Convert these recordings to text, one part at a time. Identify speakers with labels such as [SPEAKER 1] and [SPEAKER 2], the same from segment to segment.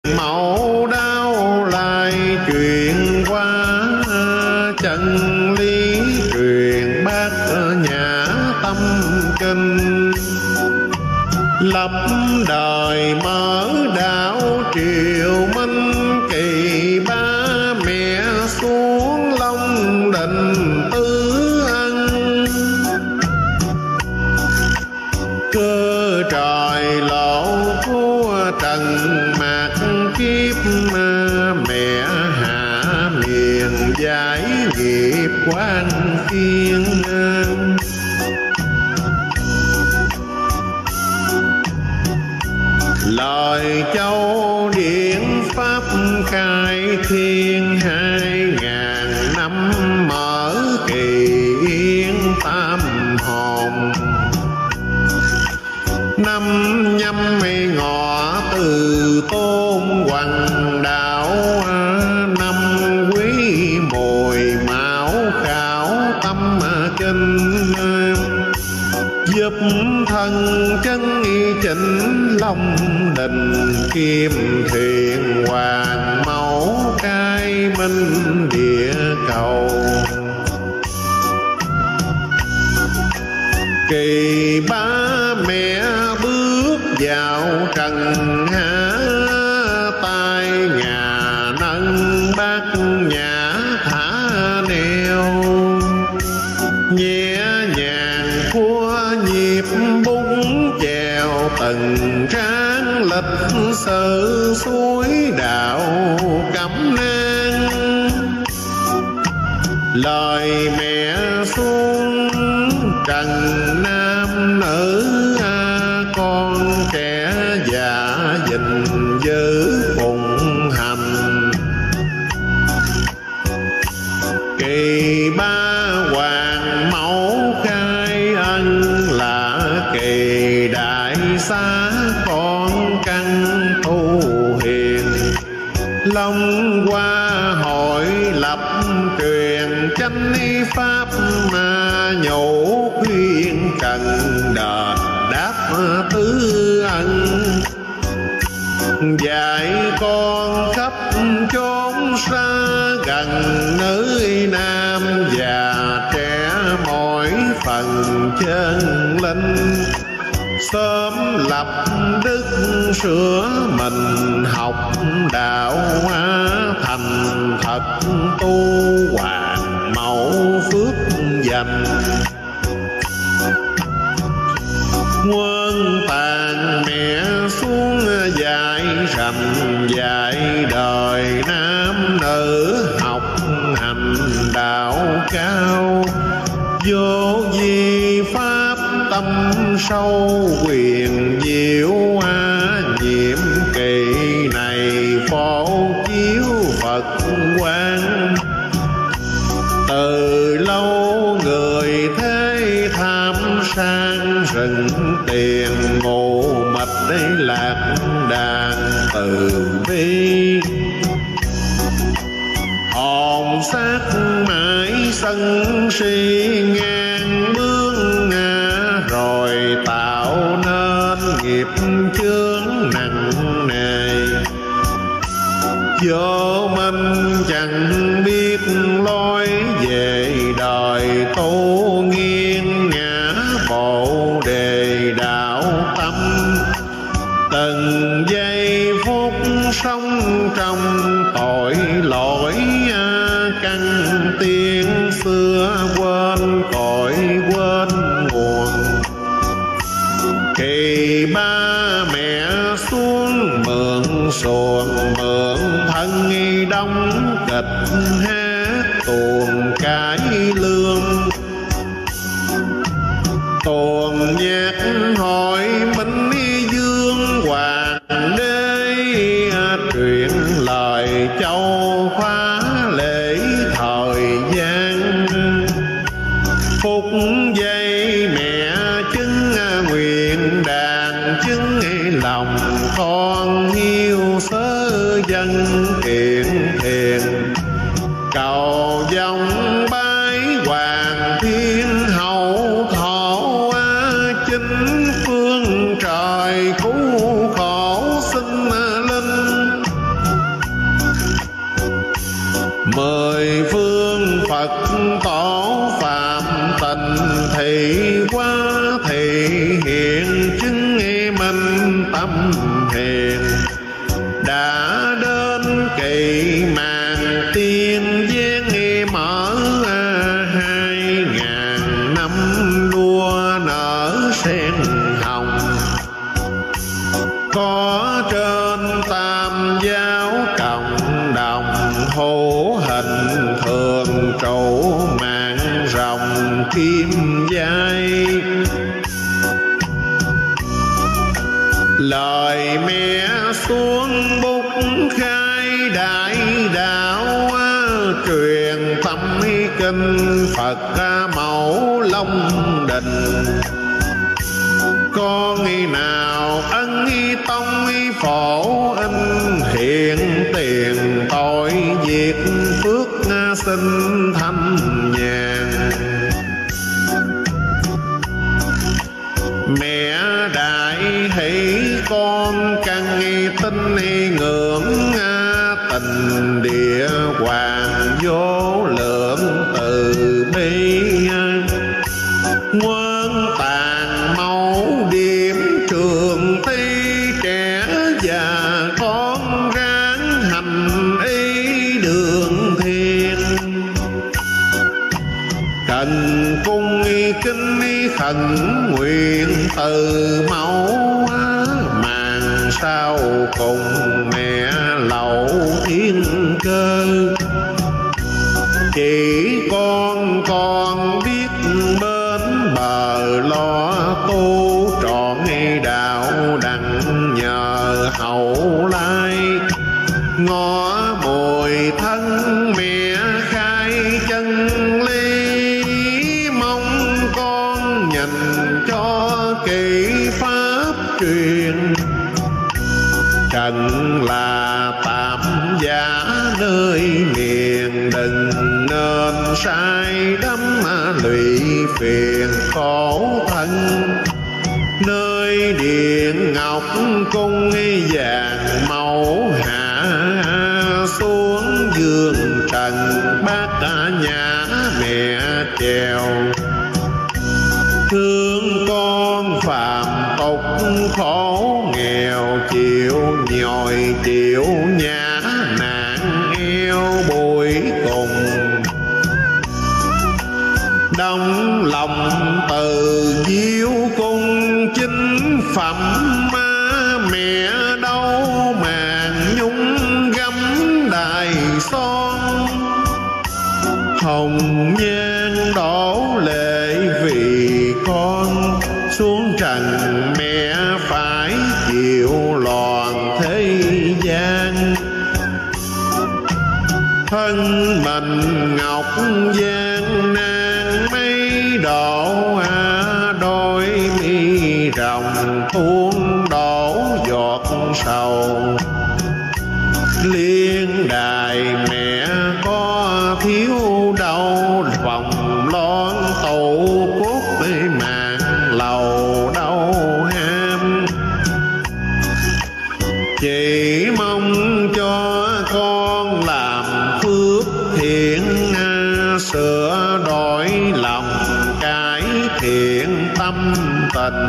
[SPEAKER 1] mẫu đau lại truyền qua, chân lý truyền bát nhã tâm kinh. Lập đời mở đạo triều minh, kỳ ba mẹ xuống Long Đình Tứ Ân. Cơ trời lộ của trần mạc kiếp, mẹ hạ miền giải nghiệp quan thiên. Lời châu điển pháp khai thiên, 2000 năm mở kỳ yên tam hồn. Năm nhâm ngọ từ tôn hoàng đạo, năm quý mùi mão khảo tâm kinh. Giúp thân chân chỉnh Long Đình, kim thiền hoàng mẫu cai minh địa cầu. Kỳ ba mẹ bước vào trần hạ, tay nhà nâng bát nhã thả neo. Nhẹ nhàng khua nhịp búng chèo, từng tráng lịch sử suối đạo cẩm nang. Lời mẹ xuống trần nam nữ, con trẻ già gìn giữ phụng hành. Kỳ ba hoàng mẫu khai ân, là kỳ đại xá con căn tu hiền. Long hoa hội lập truyền chánh pháp, mà nhổ khuyên trần đời đáp tứ ân. Dạy con khắp chốn xa gần, nữ nam già trẻ mỗi phần chân linh. Sớm lập đức sửa mình, học đạo thành thật tu hoàng mẫu phước dành. Quân tàn mẹ xuống dạy rằm, dạy đời nam nữ học hành đạo cao. Vô vi pháp tâm sâu quyền diệu, nhiệm kỳ này phổ chiếu Phật quang. Từ lâu người thế tham sang, rừng tiền ngộ mật để lạc đàn từ bi. Hồn xác mãi sân si ngang bướng, rồi tạo nên nghiệp chướng nặng nề. Vô minh chẳng biết lối về đời, tu nghiêng ngã bộ đề đạo tâm. Từng giây phút sống trong tội lỗi, căn tiên xưa quên cội quên nguồn. Kỳ ba mẹ xuống mượn xuồng, mượn thân đóng kịch hát tuồng cải lương. Tuồng nhạc hội minh dương hoàng đế, truyền lời châu khóa lễ thời gian. Phút giây mẹ chứng nguyện đàn, chứng lòng con yêu sớ dân kiện thiền. Cầu dòng bái hoàng thiên hậu thọ, chính phương trời cứu khổ sinh linh. Phật tổ phạm tình thị quá thị hiện chứng minh tâm hiền đã đến kỳ màn tiên giáng mở 2000 năm đua nở sen hồng có trên tam giáo cộng đồng hữu hình thường trụ mạng rồng kim giai lời mẹ xuống bút khai đại đạo truyền tâm kinh Phật mẫu Long Đình con nào ân tông phổ in hiện tiền tội diệt phước sinh thanh nhàn mẹ đại hỷ con căn tin ngưỡng tình địa hoàng vô lượng từ bi quân tàn mẫu điểm trường ti trẻ già con ráng hành ý đường thiên cần cung kính khẩn nguyện từ mẫu màn sau cùng mẹ lậu thiên cơ chỉ con biết bên bờ lo tu trọn đạo đặng nhờ hậu lai ngõ mùi thân mẹ khai chân ly mong con nhìn cho kỹ pháp truyền trần là tạm giả nơi miền đừng nên sai đắm lụy phiền khổ thân nơi điện ngọc cung vàng mẫu hạ xuống giường trần bát nhã mẹ trèo thương con phàm tục khổ nghèo chịu nhồi chịu nhã nạn eo bụi cùng đóng lòng từ diếu cung chính phẩm mẹ đâu màn nhung gấm đài son hồng nhan đổ lệ vì con xuống trần mẹ phải chịu loạn thế gian thân mình ngọc gian nan mấy độ đôi mi rồng tuôn đổ giọt sầu liên đài mẹ có thiếu đâu vòng lon tụ cốt mạng lầu đâu ham chỉ mong cho con làm phước thiện sửa đổi lòng cải thiện tâm tình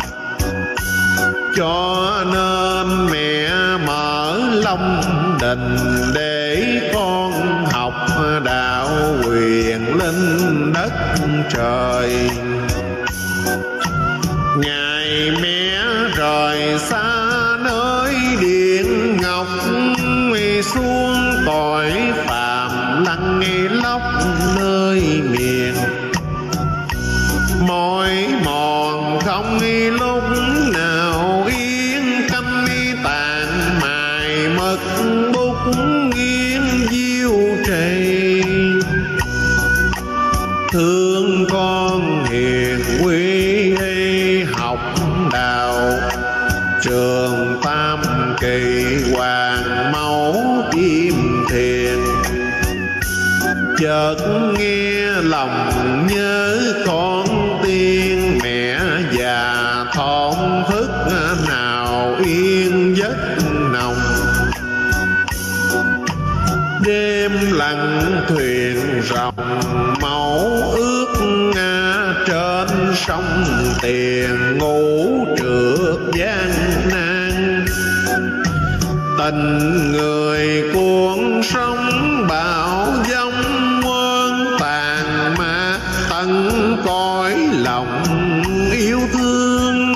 [SPEAKER 1] cho nên mẹ mở Long Đình để con học đạo quyền linh đất trời ngày mẹ rời xa nơi điện ngọc xuống cõi phàm lặng lóc nơi miền mỏi mòn không lúc nào yên canh tàn mài mực bút nghiêng diêu trì thương con hiền quy học đạo trường Tam Kỳ Hoàng Mẫu Kim Thiền chợt nghe lòng nhớ con tiên mẹ già thổn thức nào yên giấc nồng đêm đêm lặng thuyền rồng màu ước trên sông tiền ngủ trượt gian nan. Tình người cuộn sóng bão giông muôn tàn mát tận cõi lòng yêu thương.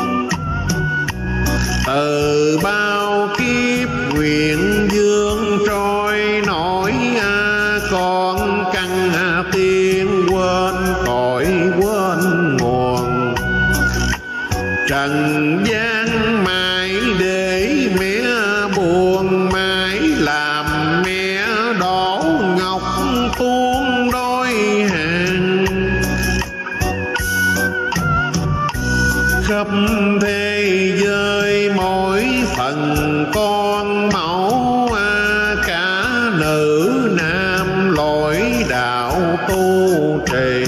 [SPEAKER 1] Từ bao kiếp nguyện dương trôi nổi con căn tiên quên cõi quên nguồn. Trần gian mãi để mẹ buồn, mãi làm mẹ đổ ngọc tuôn đôi hàng. Khắp thế giới mỗi phần con mẫu, cả nữ nam lối đạo tu trì.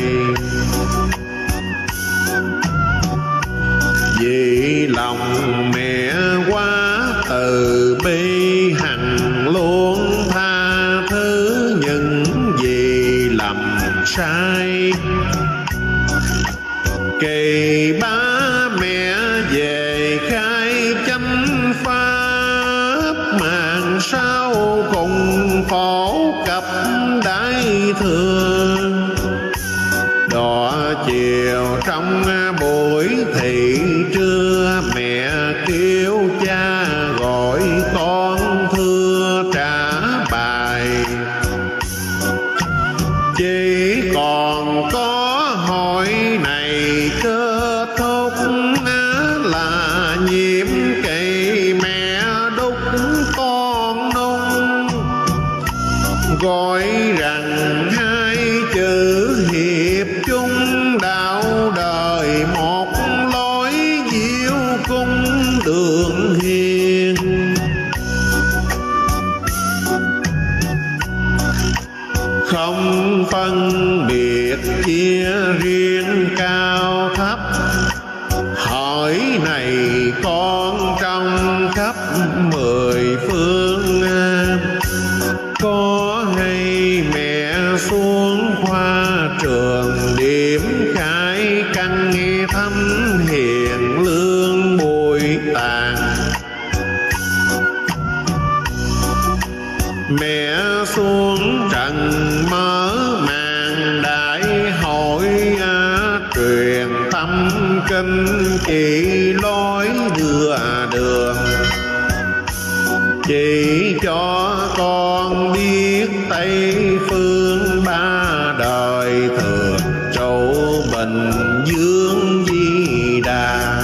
[SPEAKER 1] Vì lòng mẹ quá từ bi hằng luôn tha thứ những gì lầm sai. Kỳ ba mẹ về khai chánh pháp, màn sau cùng phổ cập đại thừa. Đỏ chiều trong buổi thị trưa, mẹ kêu cha gọi con thưa trả bài. Chỉ còn có hỏi này kết thúc, là nhiệm kỳ mẹ đúc con nung. Gọi rằng hai chữ hiệp chung đạo đời, một lối diệu cung đường hiền. Không phân biệt chia riêng cao thấp, hỏi này con trong khắp mười phương. Có hay mẹ xuống khoa trường điểm khai căn thăm hiền lương bụi tàn. Mẹ xuống trần mở màn đại hội, truyền tâm kinh chỉ lối đưa đường. Chỉ cho con biết Tây phương ba đời thường trụ Bình Dương Di Đà.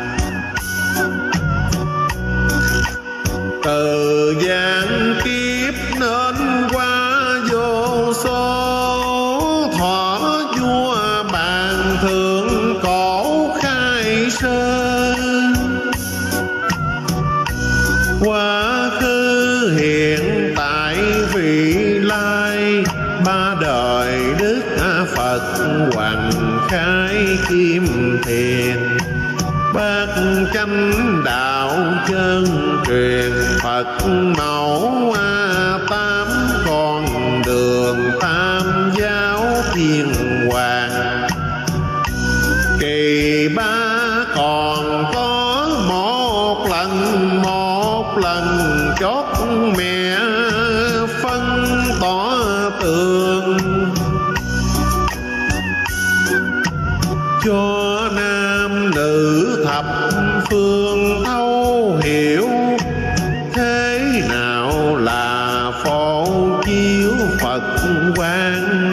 [SPEAKER 1] Từ gian kiếp nên qua vô số, thọ vua bàn thượng cổ khai sơn. Quá khứ hiện tại vị lai, ba đời Đức Phật hoằng khai kim thiền. Bát chánh đạo chân truyền Phật mẫu, tám con đường tam giáo thiên hoàng. Kỳ ba còn có một lần chót mẹ phân tỏ tường. Cho nam nữ thập phương thấu hiểu, thế nào là phổ chiếu Phật quang.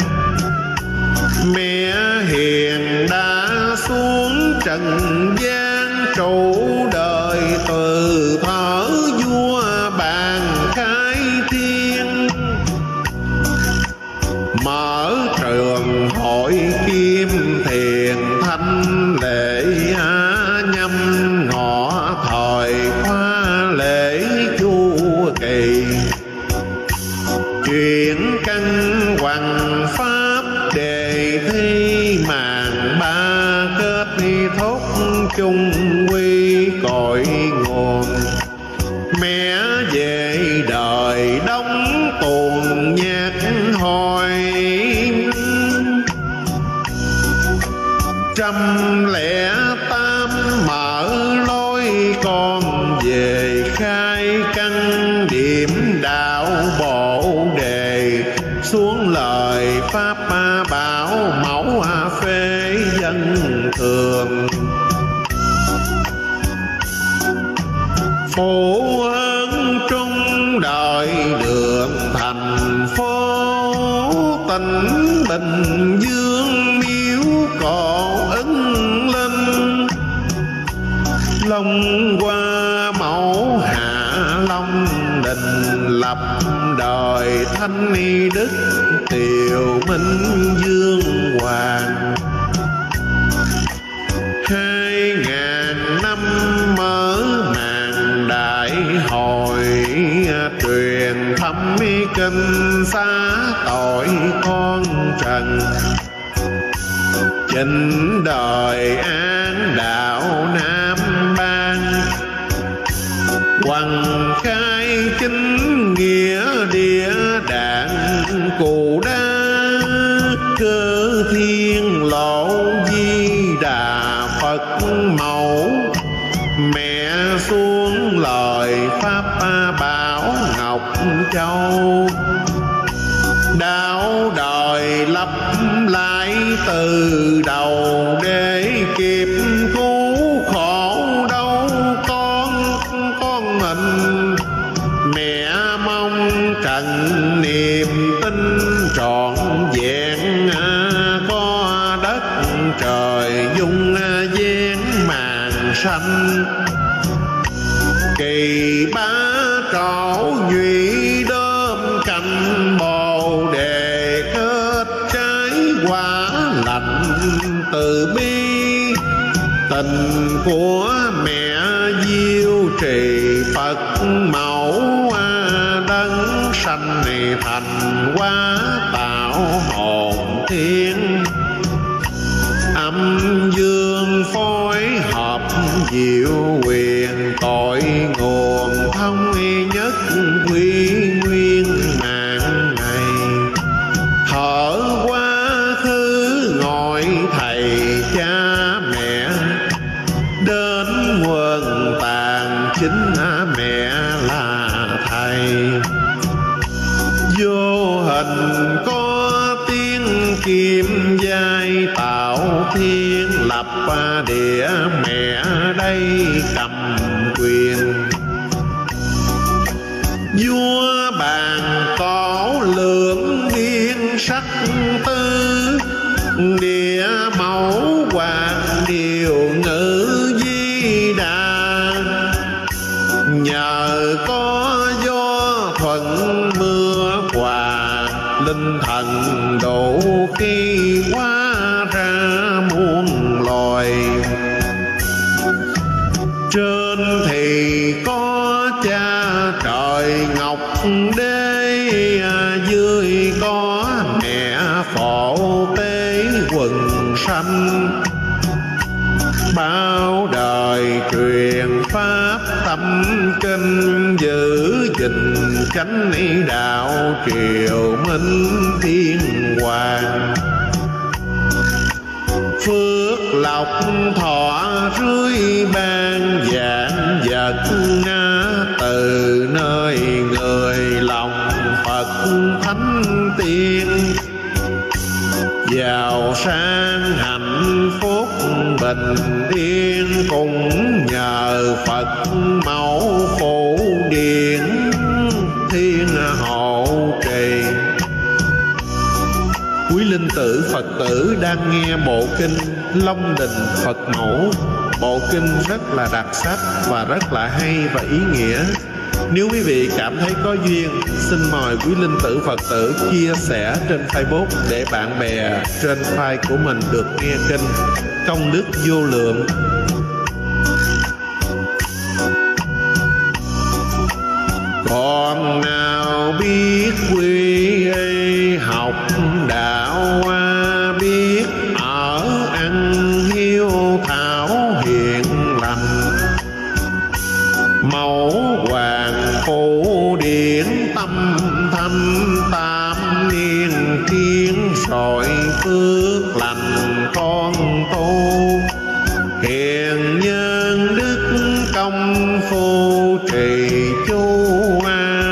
[SPEAKER 1] Mẹ hiền đã xuống trần gian trụ đời, từ thở vua bàn khai thiên. Mở trường hội kim thiền thanh lễ, nhâm ngọ thời khoa lễ chu kỳ. Chuyển căn hoằng pháp đề thi, màn ba kết thúc chung quy cội nguồn. Mẹ về đời đóng tuồng điểm đạo Bồ đề, xuống lời pháp bảo mẫu phê dân thường. Phụ ơn trung đời đường thành phố, tỉnh Bình Dương miếu cổ ứng linh. Long qua mẫu Hạ Long Đình, lập đời Thanh Đức Tiều Minh Dương Hoàng. 2000 năm mở màn đại hội, truyền thăm kinh xá tội con trần. Chỉnh đời an đạo Nam Ban, hoàng khai chính nghĩa địa đàng Cù Đa. Cơ thiên lộ Di Đà Phật mẫu, mẹ xuống lời pháp bảo Ngọc Châu. Đạo đời lặp lại từ đầu, để kịp cứu khổ đau con mình. Mẹ mong trần niềm tin trọn vẹn, có đất trời dung gian màn xanh. Kỳ bá trổ nhụy đơm cành Bồ đề, kết trái quả lành từ bi. Tình của mẹ diêu trì Phật mẫu, đấng sanh thành hóa tạo hồn thiên. Âm dương phối hợp diệu quyền, tội nguồn thông nhất quy nguyên mạng này. Thở quá khứ ngồi thầy cha mẹ, đến quần tàn chính mẹ là thầy. Vô hình có tiếng kim giai tạo thiên, lập địa mẹ đây cầm quyền. Vua bàn có lượng biên sắc tư, địa mẫu hoàng điều ngữ Di Đà. Nhờ có gió thuận mưa hòa, linh thần độ khi hóa ra muôn loài. Trên thì có cha trời Ngọc Đế, dưới có mẹ Phổ Tế quần sanh. Bao đời truyền pháp tâm kinh, giữ gìn chánh đạo triều minh thiên hoàng. Phước lộc thọ rưới ban vạn vật, từ nơi người lòng Phật thánh tiên. Giàu sang hạnh phúc bình yên, cũng nhờ Phật mẫu phổ điển thiên hộ trì. Quý linh tử Phật tử đang nghe bộ kinh Long Đình Phật Mẫu. Bộ kinh rất là đặc sắc và rất là hay và ý nghĩa. Nếu quý vị cảm thấy có duyên, xin mời quý linh tử Phật tử chia sẻ trên Facebook để bạn bè trên file của mình được nghe kinh. Công đức vô lượng. Còn nào biết quy học đạo, biết ở ăn hiếu thảo hiền lành. Mẫu hoàng phổ điển tâm thâm, tam niên thiên sỏi phước lành con tu. Hiền nhân đức công phu trì chu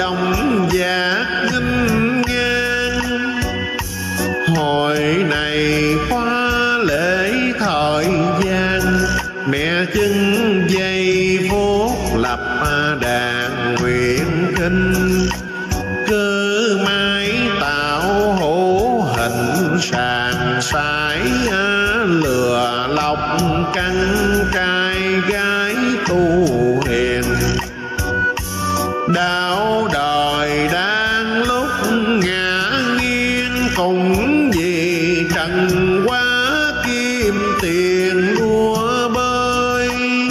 [SPEAKER 1] dòng dạc nghênh ngang. Hồi này qua lễ thời gian, mẹ chân giây phút lập đàn nguyện kinh. Cơ mái tạo hữu hình sàn sải, lừa lọc căn trai gái tu hiền. Đạo đời đang lúc ngã nghiêng, cùng vì trần quá kim tiền đua bơi.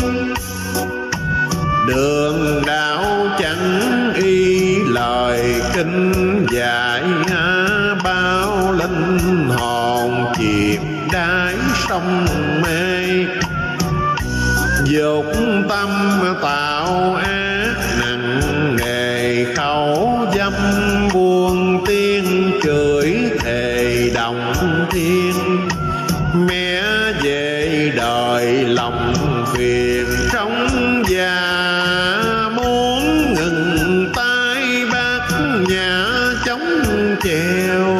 [SPEAKER 1] Đường đạo chẳng y lời kinh dạy, bao linh hồn chìm đáy sông mê. Dục tâm tạo ác nặng nề, khẩu dâm buông tiếng chửi thề đồng thiên. Mẹ về đời lòng phiền trong già, muốn ngừng tay bác nhà chống chèo.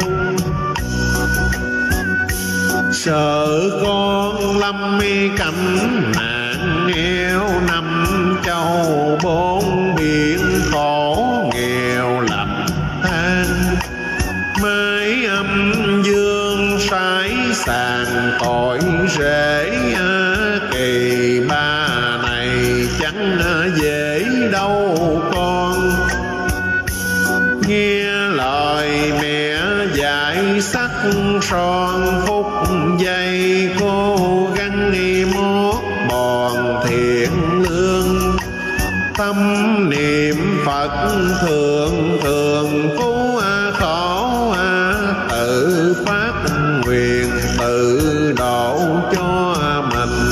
[SPEAKER 1] Sợ con lâm cảnh nạn nghèo, năm châu bốn biển khổ nghèo lầm than. Mái âm dương sái sàn tội rễ, kỳ ba này chẳng dễ đâu con. Nghe lời mẹ dạy sắc son phút giây, cố gắng mót bòn thiện lương. Tâm niệm Phật thường thường cứu khổ, tự phát nguyện tự độ cho mình.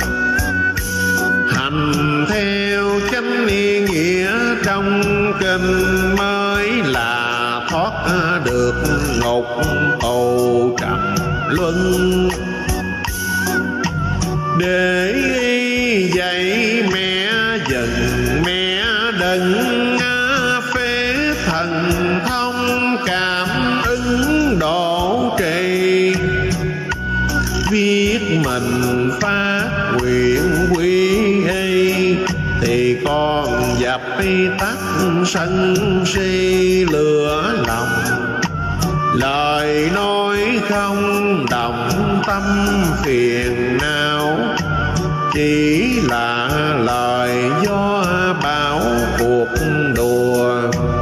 [SPEAKER 1] Hành theo chánh nghĩa trong kinh, mới là thoát được ngục tù trầm luân. Để dạy mẹ dần mẹ đừng phế thần thông, cảm ứng độ trì. Viết mình phát nguyện quy y, thì con dập tắt sân si lửa lòng. Lời nói không đồng tâm phiền não, chỉ là lời gió bão cuộc đùa.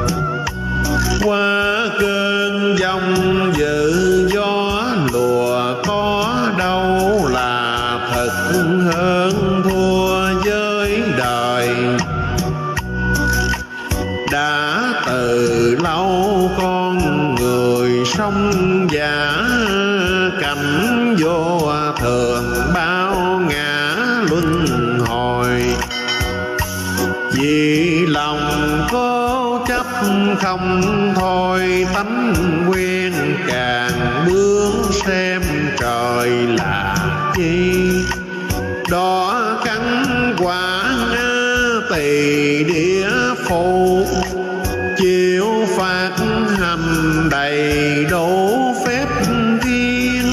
[SPEAKER 1] Qua cơn giông dữ gió lùa, có đâu là thật hơn thua với đời. Đã từ lâu con người sống giả, cảnh vô thường bao ngã luân hồi. Vì lòng cố chấp không thôi, tánh quen càng bướng xem trời là chi. Đó cắn quả tỳ địa phủ, chịu phạt hành đầy đủ phép thiên.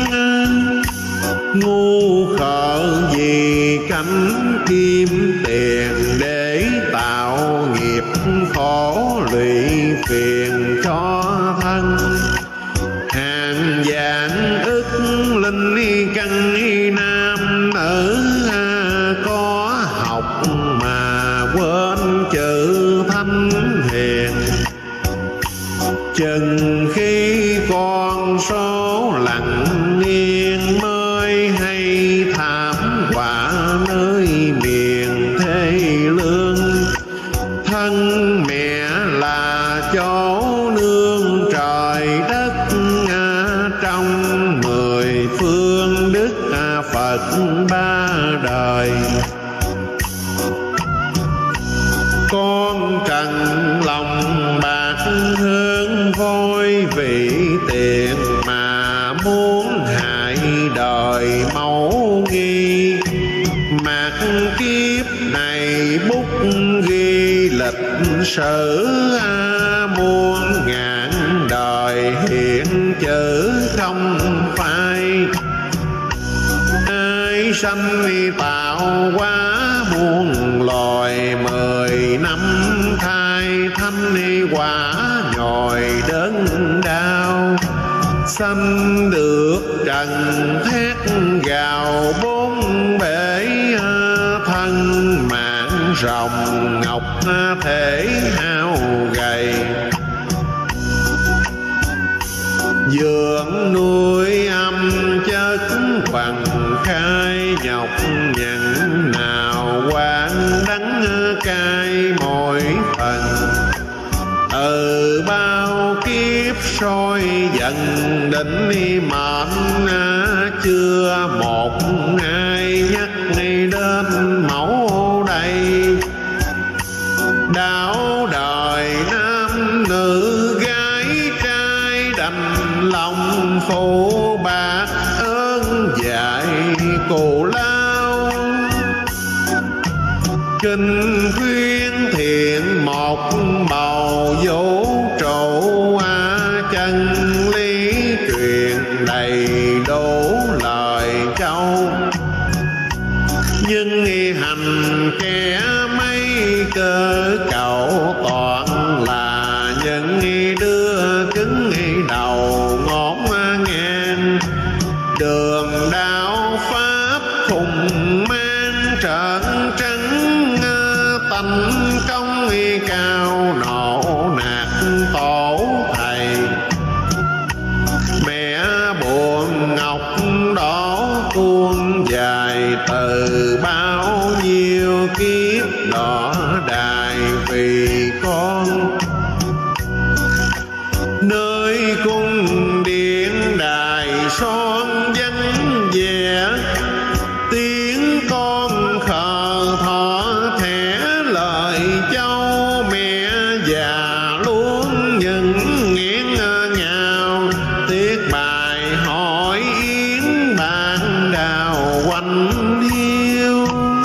[SPEAKER 1] Ngu khờ vì cánh kim tiền, để tạo nghiệp khổ lụy phiền cho thân. Hàng vạn ức linh căn nam nữ, có học mà quên chữ thanh hiền. Chừng khi con số lặng yên, mới hay thảm họa nơi miền thê lương. Thân mẹ là chỗ nương trời đất, trong mười phương đức Phật ba đời. Con trần lòng bạc hương vôi, vì tiền mà muốn hại đời mẫu nghi. Mạt kiếp này bút ghi lịch sử, lòng phai. Ai sanh tạo hóa muôn loài, 10 năm thai thanh quả nhồi đớn đau. Sanh được trần thét gào bốn bể, thân mạng rồng ngọc thể hao gầy. Dưỡng nuôi âm chất bằng khai, nhọc nhằn nào quán đắng cay mỗi phần. Bao kiếp soi dần định mệnh, chưa một ai nhắc đến mẫu đây. Đạo đời nam nữ gái trai, đành lòng phụ bạc ơn dạy cù lao. Kinh khuyên thiện một bầu vũ trụ, chân lý truyền đầy đủ lời châu. Nhưng hành kẻ mấy cơ cầu, toàn là những đưa cứng đầu ngón ngang. Đường đạo pháp khùng mang trợn trắng, tánh công cao nộ nạt tổ thầy. Mẹ buồn ngọc đỏ cuốn dài, từ bao nhiêu kiếp đỏ đài vì con. Nơi cung điện đài son vắng vẻ, tiếng con khờ thọ thẻ lời châu. Mẹ già luôn những nghiến ngào, tiếc bài hỏi yến bàn đào quanh hiu.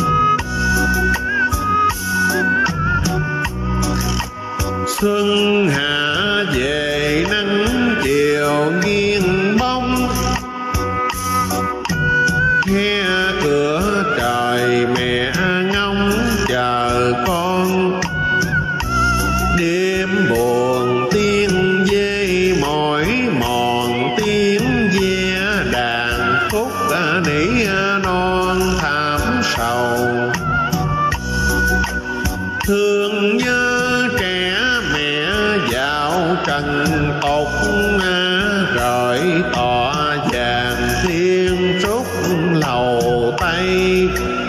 [SPEAKER 1] Xuân hạ về nắng chiều nghiêng bóng, khe cửa trời mẹ ngóng chờ con. Đêm buồn tiếng dê mỏi mòn, tiếng ve đàn khúc nỉ non thảm sầu. Thương nhớ trẻ mẹ dạo trần tục, rồi tỏ vàng thiên trúc lầu tây.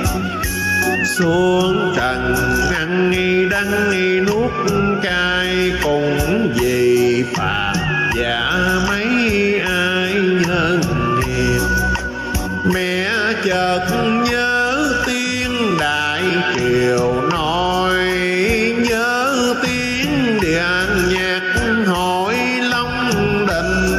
[SPEAKER 1] Xuống trần ăn đắng nuốt cay, cùng vì phạt giả mấy ai nhân nghiệp. Mẹ chợt nhớ tiếng đại kiều nói, nhớ tiếng điện nhạc hỏi Long Đình.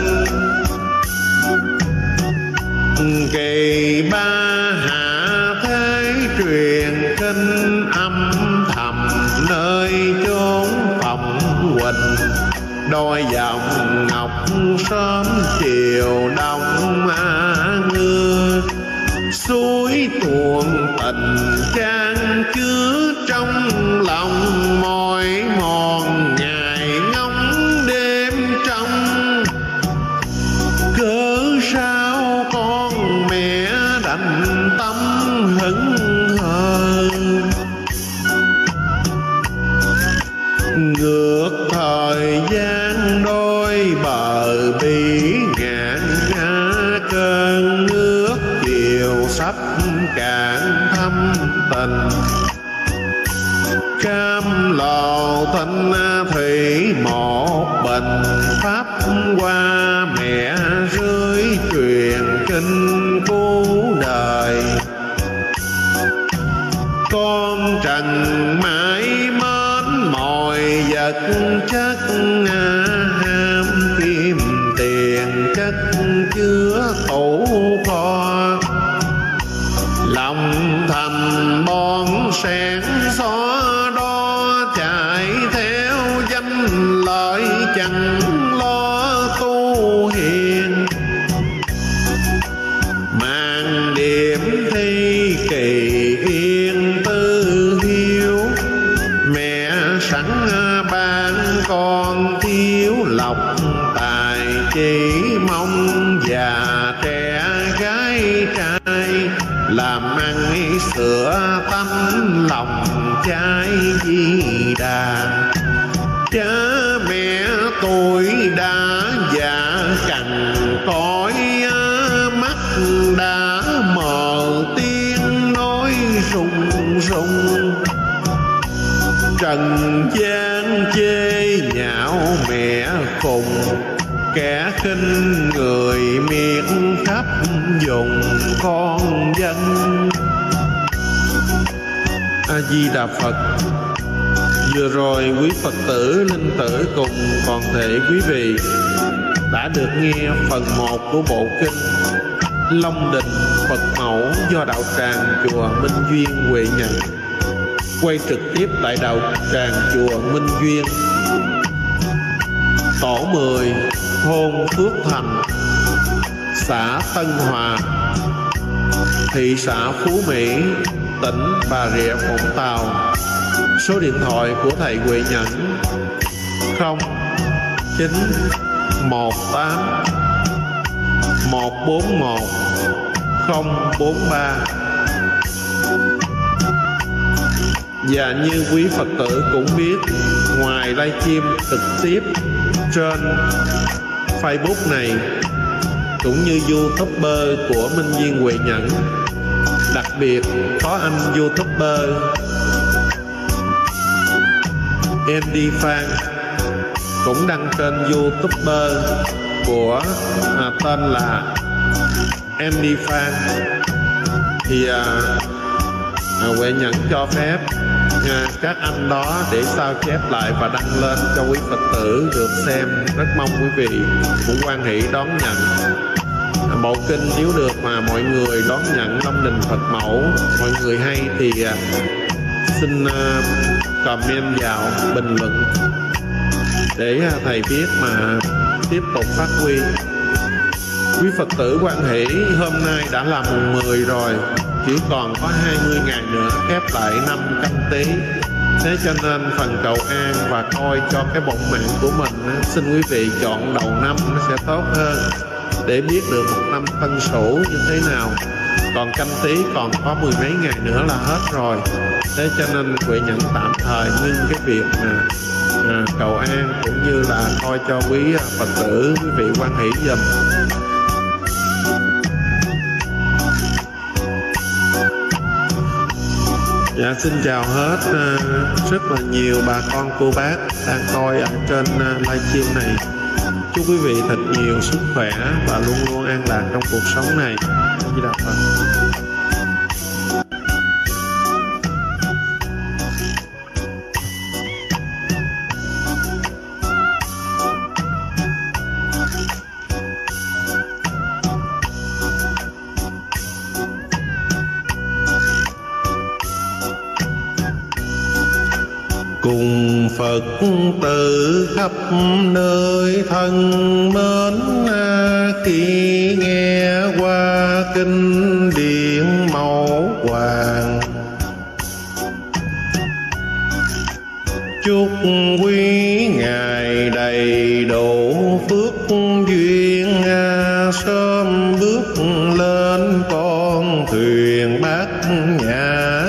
[SPEAKER 1] Kỳ ba hạ thế truyền kinh, âm thầm nơi chốn phòng huỳnh. Đôi dòng ngọc sớm chiều đông ngưa, suối tuôn tình trang chứa trong lòng. Mỏi mòn ngày ngóng đêm trong, cớ sao con mẹ đành tâm hững hờ. Ngược thời gian đôi bờ bị ngạn ngã, cơn nước chiều sắp cạn thâm tình. Cam lồ thanh thủy một bình, pháp qua mẹ rơi truyền kinh cứu đời. Con trần mãi mến mọi vật chất, ham kim tiền chất chứa tủ kho. Lòng thành bon sen xó đo, chạy theo danh lợi chẳng lo tu hiền. thiếu lộc tài, chỉ mong già trẻ gái trai làm ăn sửa tánh lòng trái di đà. Cha mẹ tôi đã già cằn cõi, mắt đã mờ tiếng nói rùng rùng. Trần gian chê nhạo mẹ khùng, kẻ khinh người miệt khắp dùng con dân. A Di Đà Phật. Vừa rồi quý Phật tử, linh tử cùng toàn thể quý vị đã được nghe phần 1 của bộ kinh Long Đình Phật Mẫu do đạo tràng chùa Minh Duyên Huệ Nhận quay trực tiếp tại đạo tràng chùa Minh Duyên, tổ 10, thôn Phước Thành, xã Tân Hòa, thị xã Phú Mỹ, tỉnh Bà Rịa Vũng Tàu. Số điện thoại của thầy Huệ Nhẫn 0918 141 043. Và như quý Phật tử cũng biết, ngoài livestream trực tiếp trên Facebook này cũng như YouTuber của Minh Duyên Huệ Nhẫn, đặc biệt có anh YouTuber Andy Phan cũng đăng trên YouTuber của tên là Andy Phan. Thì Huệ Nhẫn cho phép các anh đó để sao chép lại và đăng lên cho quý Phật tử được xem. Rất mong quý vị cũng hoan hỷ đón nhận bộ kinh. Nếu được mà mọi người đón nhận Long Đình Phật Mẫu, mọi người hay thì xin comment vào bình luận để thầy biết mà tiếp tục phát huy. Quý Phật tử hoan hỷ, hôm nay đã là mùng 10 rồi, chỉ còn có 20 ngày nữa khép lại năm Canh Tý. Thế cho nên phần cầu an và coi cho cái bổn mạng của mình, xin quý vị chọn đầu năm nó sẽ tốt hơn để biết được một năm Tân Sửu như thế nào. Còn Canh Tý còn có 10 mấy ngày nữa là hết rồi. Thế cho nên Huệ Nhẫn tạm thời ngưng cái việc cầu an cũng như là coi cho quý Phật tử, quý vị hoan hỷ dùm. Dạ, xin chào hết rất là nhiều bà con cô bác đang coi ở trên livestream này. Chúc quý vị thật nhiều sức khỏe và luôn luôn an lạc trong cuộc sống này. Di Đà Phật. Cùng Phật tử khắp nơi thân mến, khi nghe qua kinh điển Mẫu Hoàng, chúc quý ngài đầy đủ phước duyên, sớm bước lên con thuyền Bát Nhã.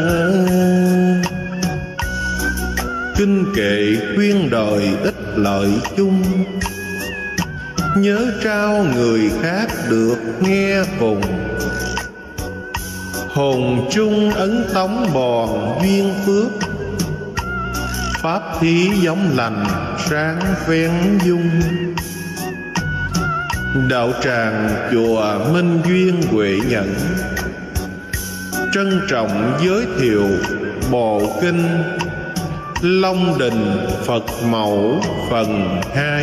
[SPEAKER 1] Kinh kệ khuyên đời ích lợi chung, nhớ trao người khác được nghe cùng. Hồn chung ấn tống bòn duyên phước, pháp thí giống lành sáng ven dung. Đạo tràng chùa Minh Duyên Huệ Nhận trân trọng giới thiệu bộ kinh Long Đình Phật Mẫu phần 2.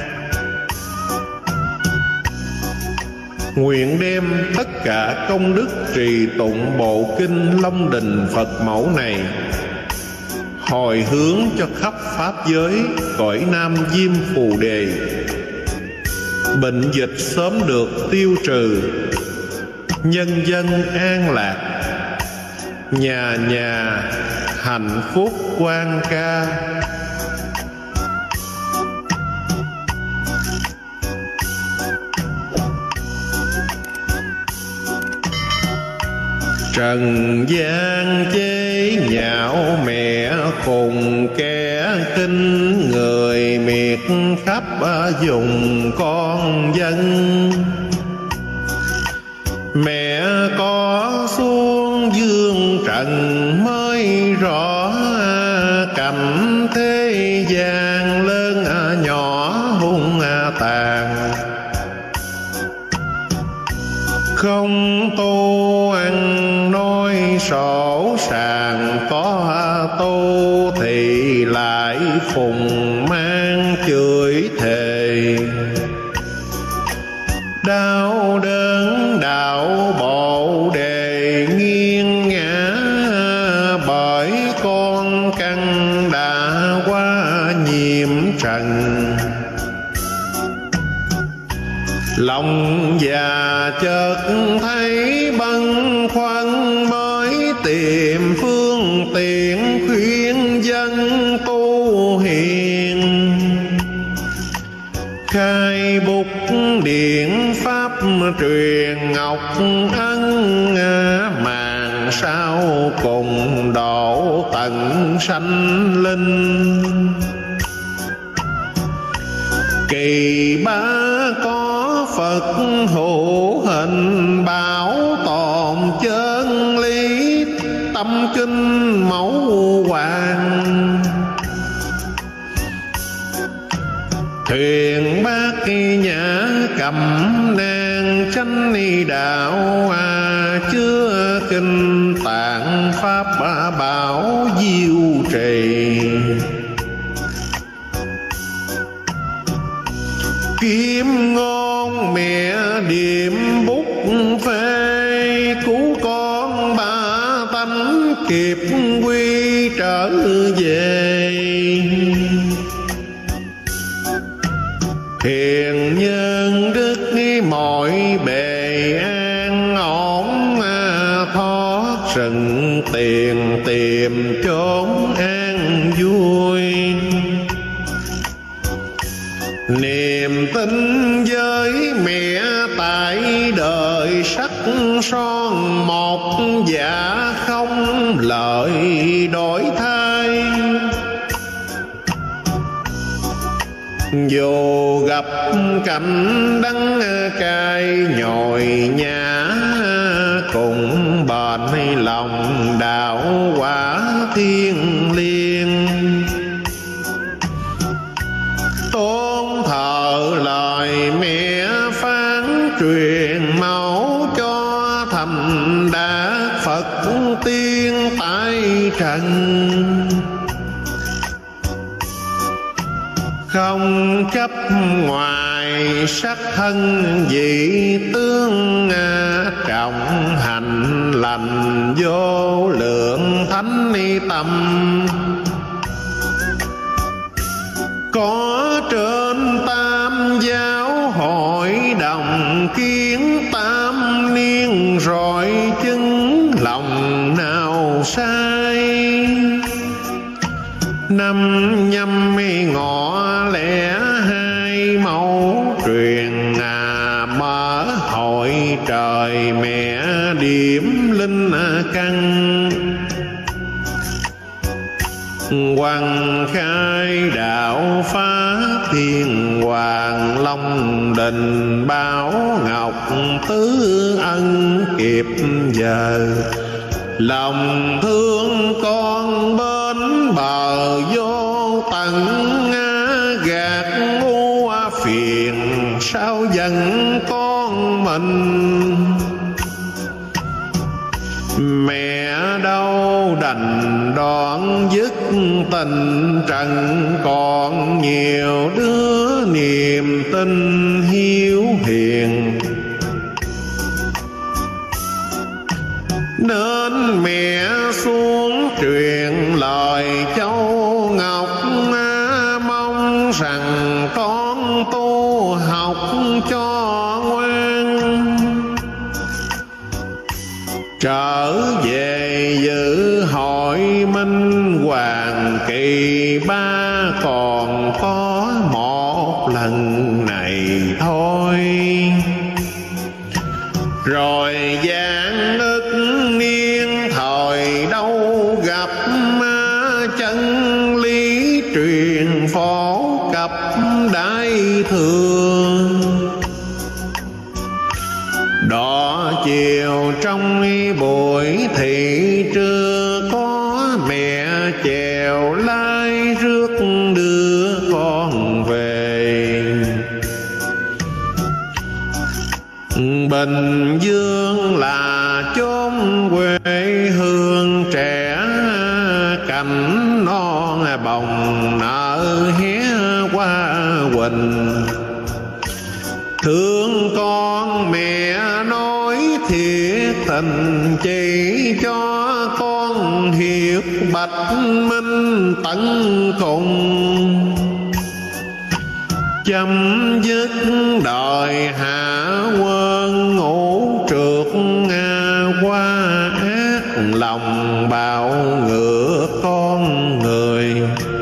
[SPEAKER 1] Nguyện đem tất cả công đức trì tụng bộ kinh Long Đình Phật Mẫu này hồi hướng cho khắp pháp giới cõi Nam Diêm Phù Đề, bệnh dịch sớm được tiêu trừ, nhân dân an lạc, nhà nhà hạnh phúc quan ca. Trần gian chế nhạo mẹ khùng kẻ khinh, người miệt khắp dùng con dân. Mẹ có xuống dương trần mới rõ, cầm thế gian lớn nhỏ hung tàn. Không tu ăn nói sổ sàng, có tu thì lại phùng mang chửi thề. Đau đớn đạo bộ đề nghiêng ngã, bởi con căn đã quá nhiễm trần. Lòng già chợt thấy bâng khuâng, mới tìm phương tiện khuyên dân tu hiền. Khai bút điện pháp truyền ngọc ân, màn sau cùng độ tận sanh linh. Kỳ ba có Phật hữu hình, bảo tồn chân lý tâm kinh mẫu hoàng. Thuyền bát nhã cầm nang chánh đạo, chứa kinh tạng pháp bảo diệu trì. Kiếm ngon mẹ điểm bút phê, cứu con ba tánh kịp quy trở về. Hiền nhân đức mọi bề an ổn, thoát rừng tiền tìm chốn an vui. Niềm tin với mẹ tại đời sắc son, một dạ không lợi đổi thay. Dù gặp cảnh đắng cay nhồi nhã, cùng bền lòng đạo quả thiên liêng. Tôn thờ lời mẹ phán truyền, mẫu cho thành đã Phật tiên tại trần. Không chấp ngoài sắc thân dị tướng, trọng hành lành vô lượng thánh tâm. Có trên tam giáo hội đồng kiến, tam niên rồi chứng lòng nào sai. Năm nhâm ngọ lẻ hai mẫu truyền, mở hội trời mẹ điểm linh căn. Hoàng khai đạo phá thiên hoàng, long đình bảo ngọc tứ ân kịp giờ. Lòng thương con bên bờ vô tận, gạt ngu phiền sao giận con mình. Mẹ đâu đành đoạn dứt tình trần, còn nhiều đứa niềm tin hiếu hiền. Nên mẹ xuống truyền lời châu ngọc, mong rằng con tu học cho ngoan. Trở về dự hội minh hoàng kỳ ba, còn có một lần này thôi. Rồi giảng ức niên một cặp đại thường. Đỏ chiều trong buổi thị trưa, có mẹ chèo lái rước đưa con về. Bình Dương là chốn quê hương, trẻ cành non bồng nở hé qua quỳnh. Thương con mẹ nói thiệt tình, chỉ cho con hiểu bạch minh tận cùng. Chấm dứt đời hạ quân, ngũ trượt qua ác lòng bạo ngược con người.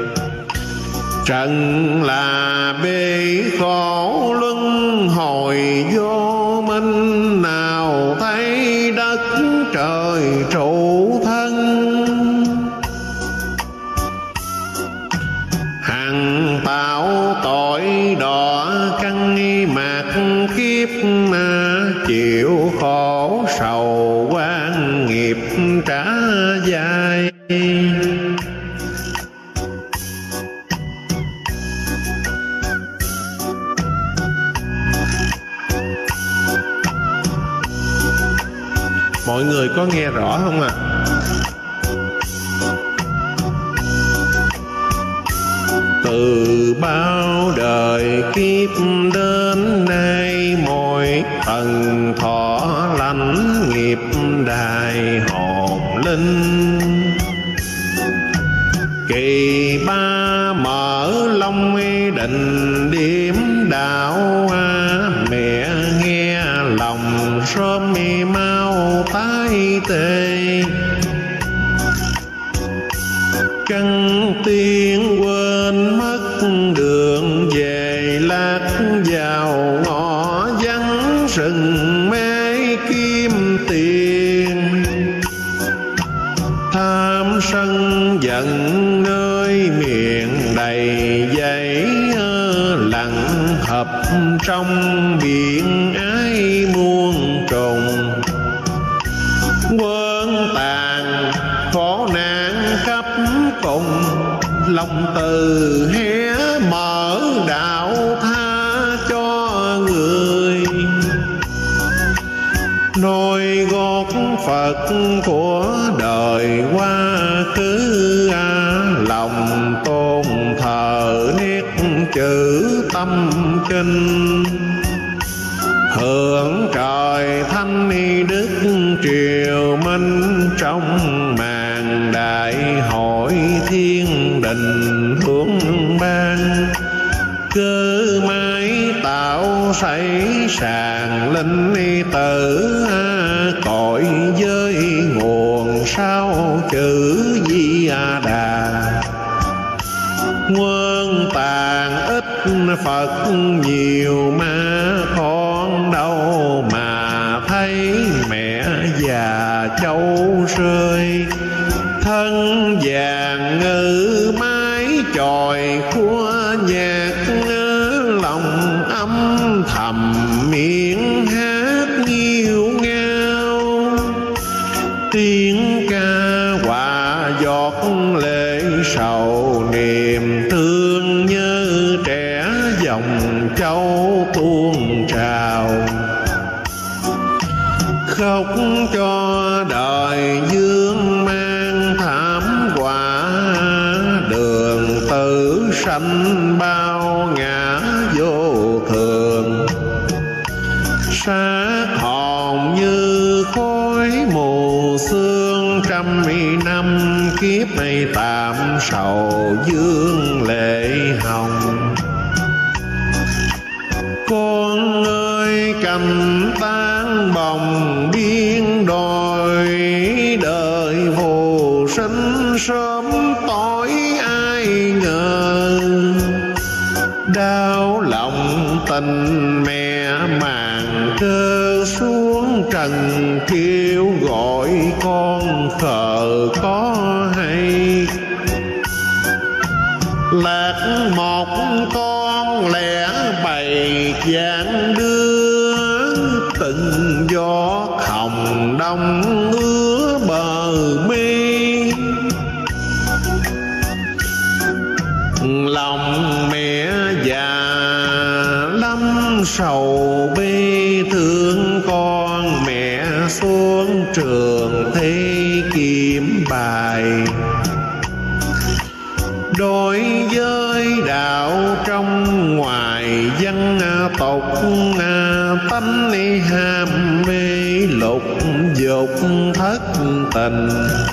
[SPEAKER 1] Trần là bê khổ luân hồi vô minh, nào thấy đất trời trụ thân. Hằng tạo tội đỏ căng mạc kiếp, chịu khổ sầu quan nghiệp trả dài. Mọi người có nghe rõ không ạ? Từ bao đời kiếp đến nay, mỗi tầng thọ lãnh nghiệp đài hồn linh. Kỳ ba mở long định điểm đạo, mẹ nghe lòng sớm mau tái tê. Căn tiên quên mất đường về, lạc vào ngõ vắng rừng mê kim tiền. Tham sân giận nơi miệng đầy dãy, lặng thập trong biển ái muôn trùng. Quân tàn khổ nạn khắp cùng, lòng từ hé mở đạo tha cho người. Nôi gót Phật của đời quá khứ, lòng tôn thờ nét chữ tâm kinh. Hưởng trời thanh đức triều minh, trong màn đại hội thiên đình hướng ban. Cơ mái tạo xảy sàng linh tử, cội với nguồn sao chữ Di Đà. Quân tàn ít Phật nhiều, mà con đâu mà thấy mẹ già châu rơi. Thân vàng ngự mái chòi khua nhạc, lòng âm thầm miệng hát nghiêu ngao. Tiếng ca hòa giọt lệ sầu, niềm thương nhớ trẻ dòng châu tuôn trào. Khóc cho đời dương mang thảm họa, đường tử sanh bao ngã vô thường. Xác hồn như khói mù sương, trăm năm kiếp này tạm sầu dương lệ hồng. Con ơi cành tan bồng biên đồi, đời vô sinh sớm tối ai ngờ. Đau lòng tình mẹ màng cơ xuống trần, kêu gọi con khờ có hay. lạc một con lẻ bầy dạng đưa, từng gió hồng đông ứa bờ mi. Lòng mẹ già lắm sầu bi, thương con mẹ xuống trường thi kiếm bài. Đối với đạo trong ngoài dân tộc, tánh ham mê lục dục thất tình.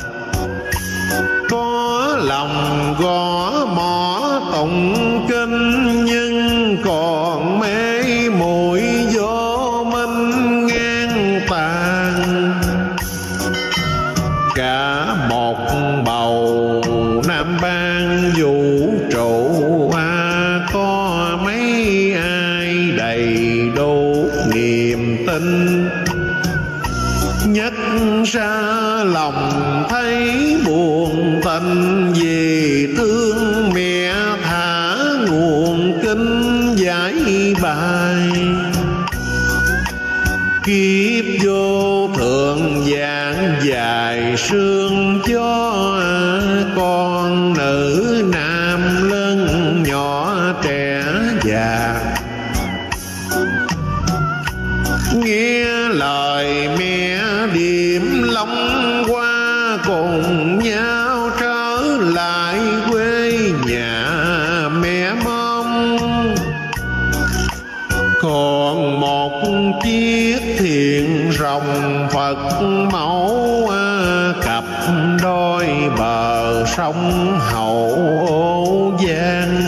[SPEAKER 1] Có lòng gõ mỏ tụng kinh, nhưng còn mê muội vô minh ngang tàn. Cả một bầu nam ban vũ trụ, có mấy ai đầy đủ niềm tin. Nhất ra lòng thấy buồn tình, vì thương mẹ thả nguồn kinh giải bài. Kiếp vô thượng vạn dài sương gió, con nữ nam lớn nhỏ trẻ già. Nghe lời mẹ điểm long qua, cùng nhau trở lại quê nhà mẹ mong. Còn một chiếc thuyền rồng Phật mẫu, cặp đôi bờ sông Hậu Giang.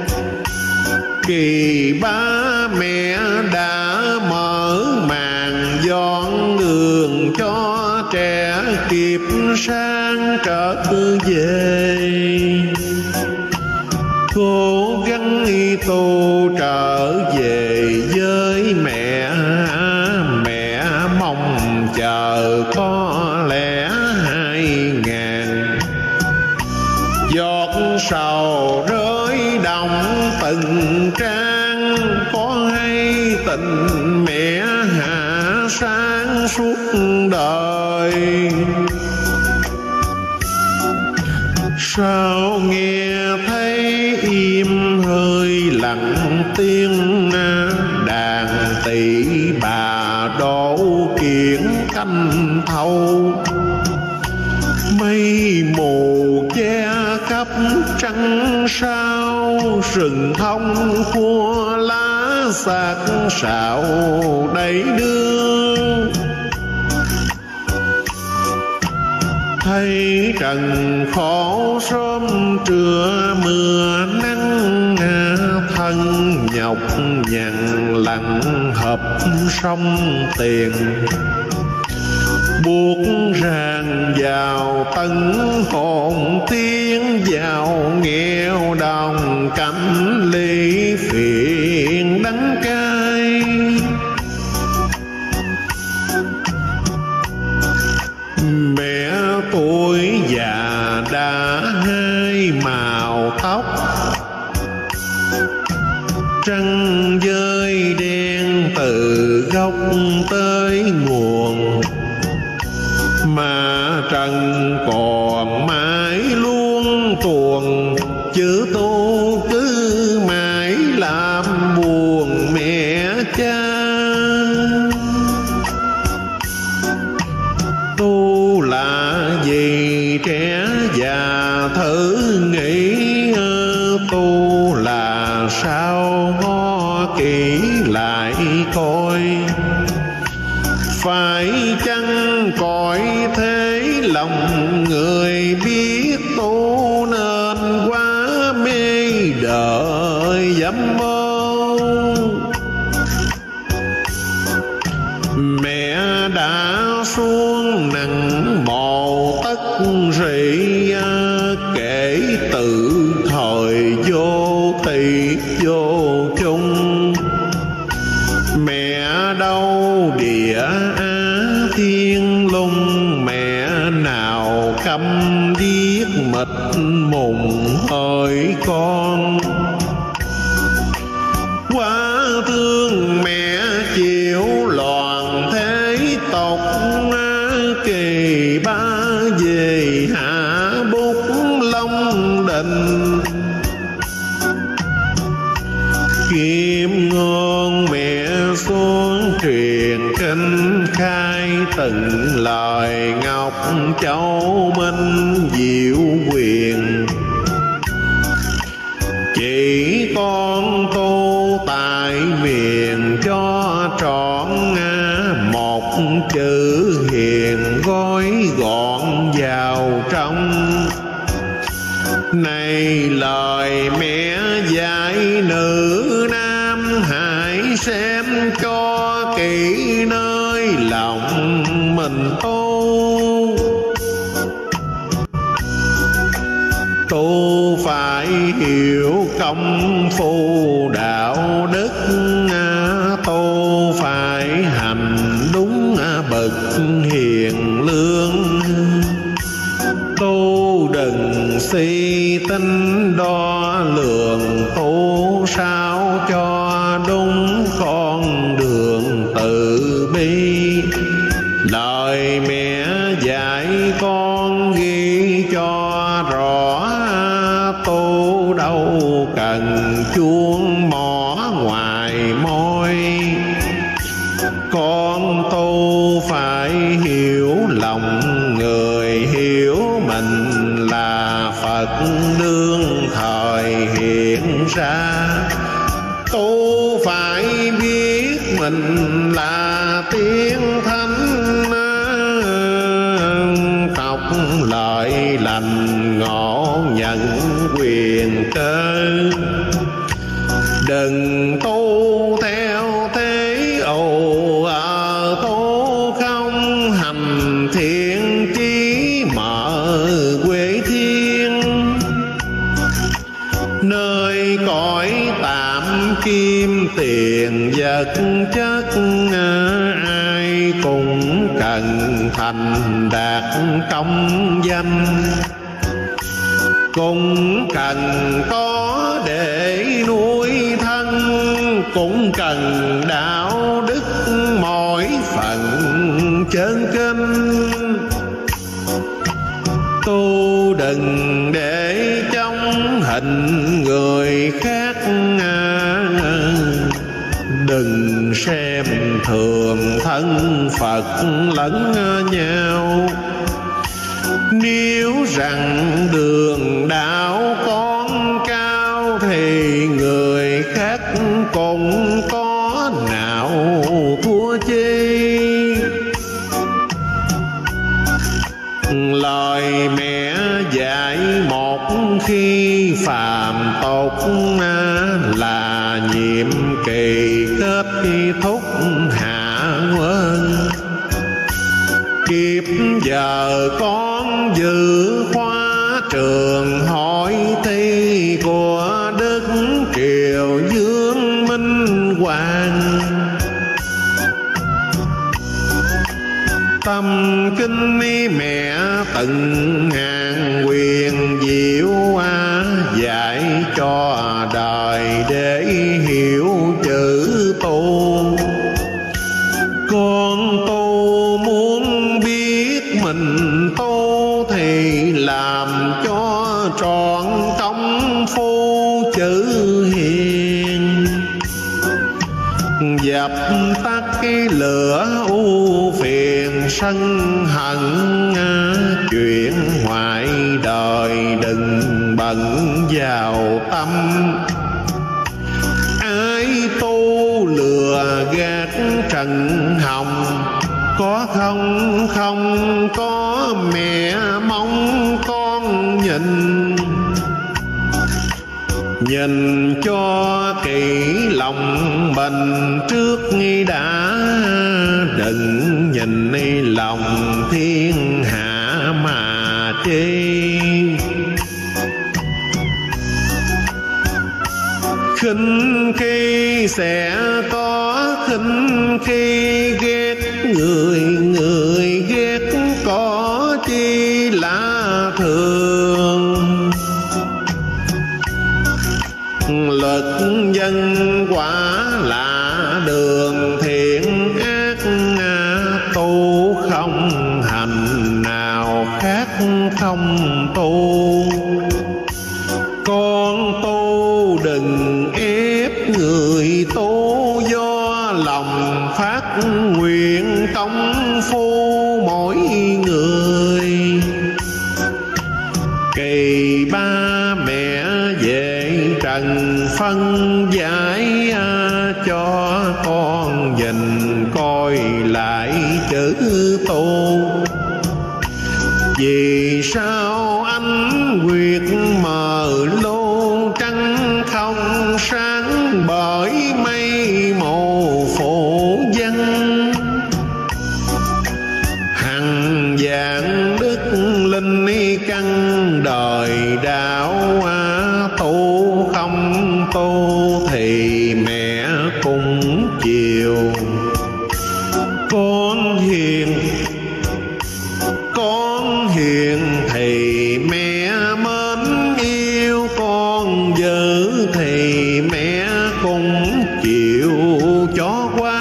[SPEAKER 1] Kỳ ba mẹ đã mở màn dọn đường cho trẻ kịp sang trở về. Cố gắng tu trở về với mẹ, mẹ mong chờ có lẽ 2000. Giọt sầu rơi đồng từng trang, có hay tình mẹ hạ sáng suốt đời. Sao nghe thấy im hơi lặng tiếng đàn tỷ bà đổ kiển canh thâu. Mây mù che khắp trăng sao, rừng thông khua lá xác sạo đầy đưa. Thấy trần khổ sớm trưa mưa nắng, thân nhọc nhằn lặng hợp sông tiền. Buộc ràng vào tấn hồn tiếng, vào nghèo đồng cảnh ly phiền đắng cay. Mẹ tuổi già đã hai màu tóc, trăng dơi đen từ gốc tới nguồn. Mà trần còn mãi luôn tuồng, chữ tu cứ mãi làm buồn mẹ cha. Tu là gì trẻ già thử nghĩ, tu là sao ngó kỹ lại coi. Phải chăng cõi thế lòng người biết tu, nên quá mê đời dâm mơ. Mẹ đã xuống nặng mồ tất rỉ, kể từ thời vô tỷ vô chung. Mẹ đâu địa á thiên lung, mẹ nào câm điếc mịt mùng hỡi con. quá thương mẹ chịu loạn thế tộc, kỳ ba về hạ bút Long Đình. Kim ngôn mẹ xuống truyền kinh khai, từng lời Ngọc Châu Minh diệu quyền. Chỉ con tu tại miền cho trọn một chữ hiền, gói gọn vào trong. Này lời mẹ dạy nữ nam, hãy xem cho kỹ nơi lòng mình tu. Tu phải hiểu công phu đạo đức, tu phải hành đúng bậc hiền lương. Tu đừng si tính đo lường, tu sao cho đúng con đường từ bi. Lời mẹ dạy con ghi cho rõ, tu đâu cần chuông mỏ ngoài môi. Con tu phải hiểu lòng người, hiểu mình là Phật đương thời hiện ra. Tu phải biết mình là tiên thánh, tộc lợi lành ngộ nhận quyền cơ. Đừng tu theo thế ồ tu không, hành thiện chí mở quê thiên. Nơi cõi tạm kim tiền vật chất, ai cũng cần thành đạt công danh. Cũng cần có để nuôi thân, cũng cần đạo đức mỗi phần chân kinh. Tu đừng để trong hình người khác, đừng xem thường thân Phật lẫn nhau. Nếu rằng đường đạo con cao, thì người khác cũng có nào thua chi. Lời mẹ dạy một khi phàm tục, là nhiệm kỳ kết thúc hạ quân. Kiếp giờ con dự khóa trường hỏi thi của Đức Triều Dương Minh Hoàng. Tâm kinh mẹ từng ngàn quyền diệu, dạy cho đời để hiểu chữ tu. Con tu muốn biết mình tu, thì làm cho trọn công phu chữ hiền. Dập tắt cái lửa ưu phiền sân hận, chuyện ngoại đời đừng bận vào tâm. Ai tu lừa gạt trần hồng, có không không có mẹ mong con nhìn. Nhìn cho kỹ lòng mình trước đã, đừng nhìn lòng thiên hạ mà chê. Khinh khi sẽ có khinh khi, ghét người người ghét có chi là thường. Lực dân nhân quả là đường thiện ác, tu không hành nào khác không tu. Con tu đừng ép người tu, do lòng phát nguyện công phu mỗi người. Kỳ ba mẹ về trần phân giải, cho con nhìn coi lại chữ tu. Vì sao ánh nguyệt mờ lu, trăng không sáng bởi mây mù phủ vân. Hằng vạn đức linh căn đời đạo, tu không tu thì mẹ cũng chiều. Con hiền thì mẹ mến yêu, con dữ thì mẹ cũng chịu cho qua.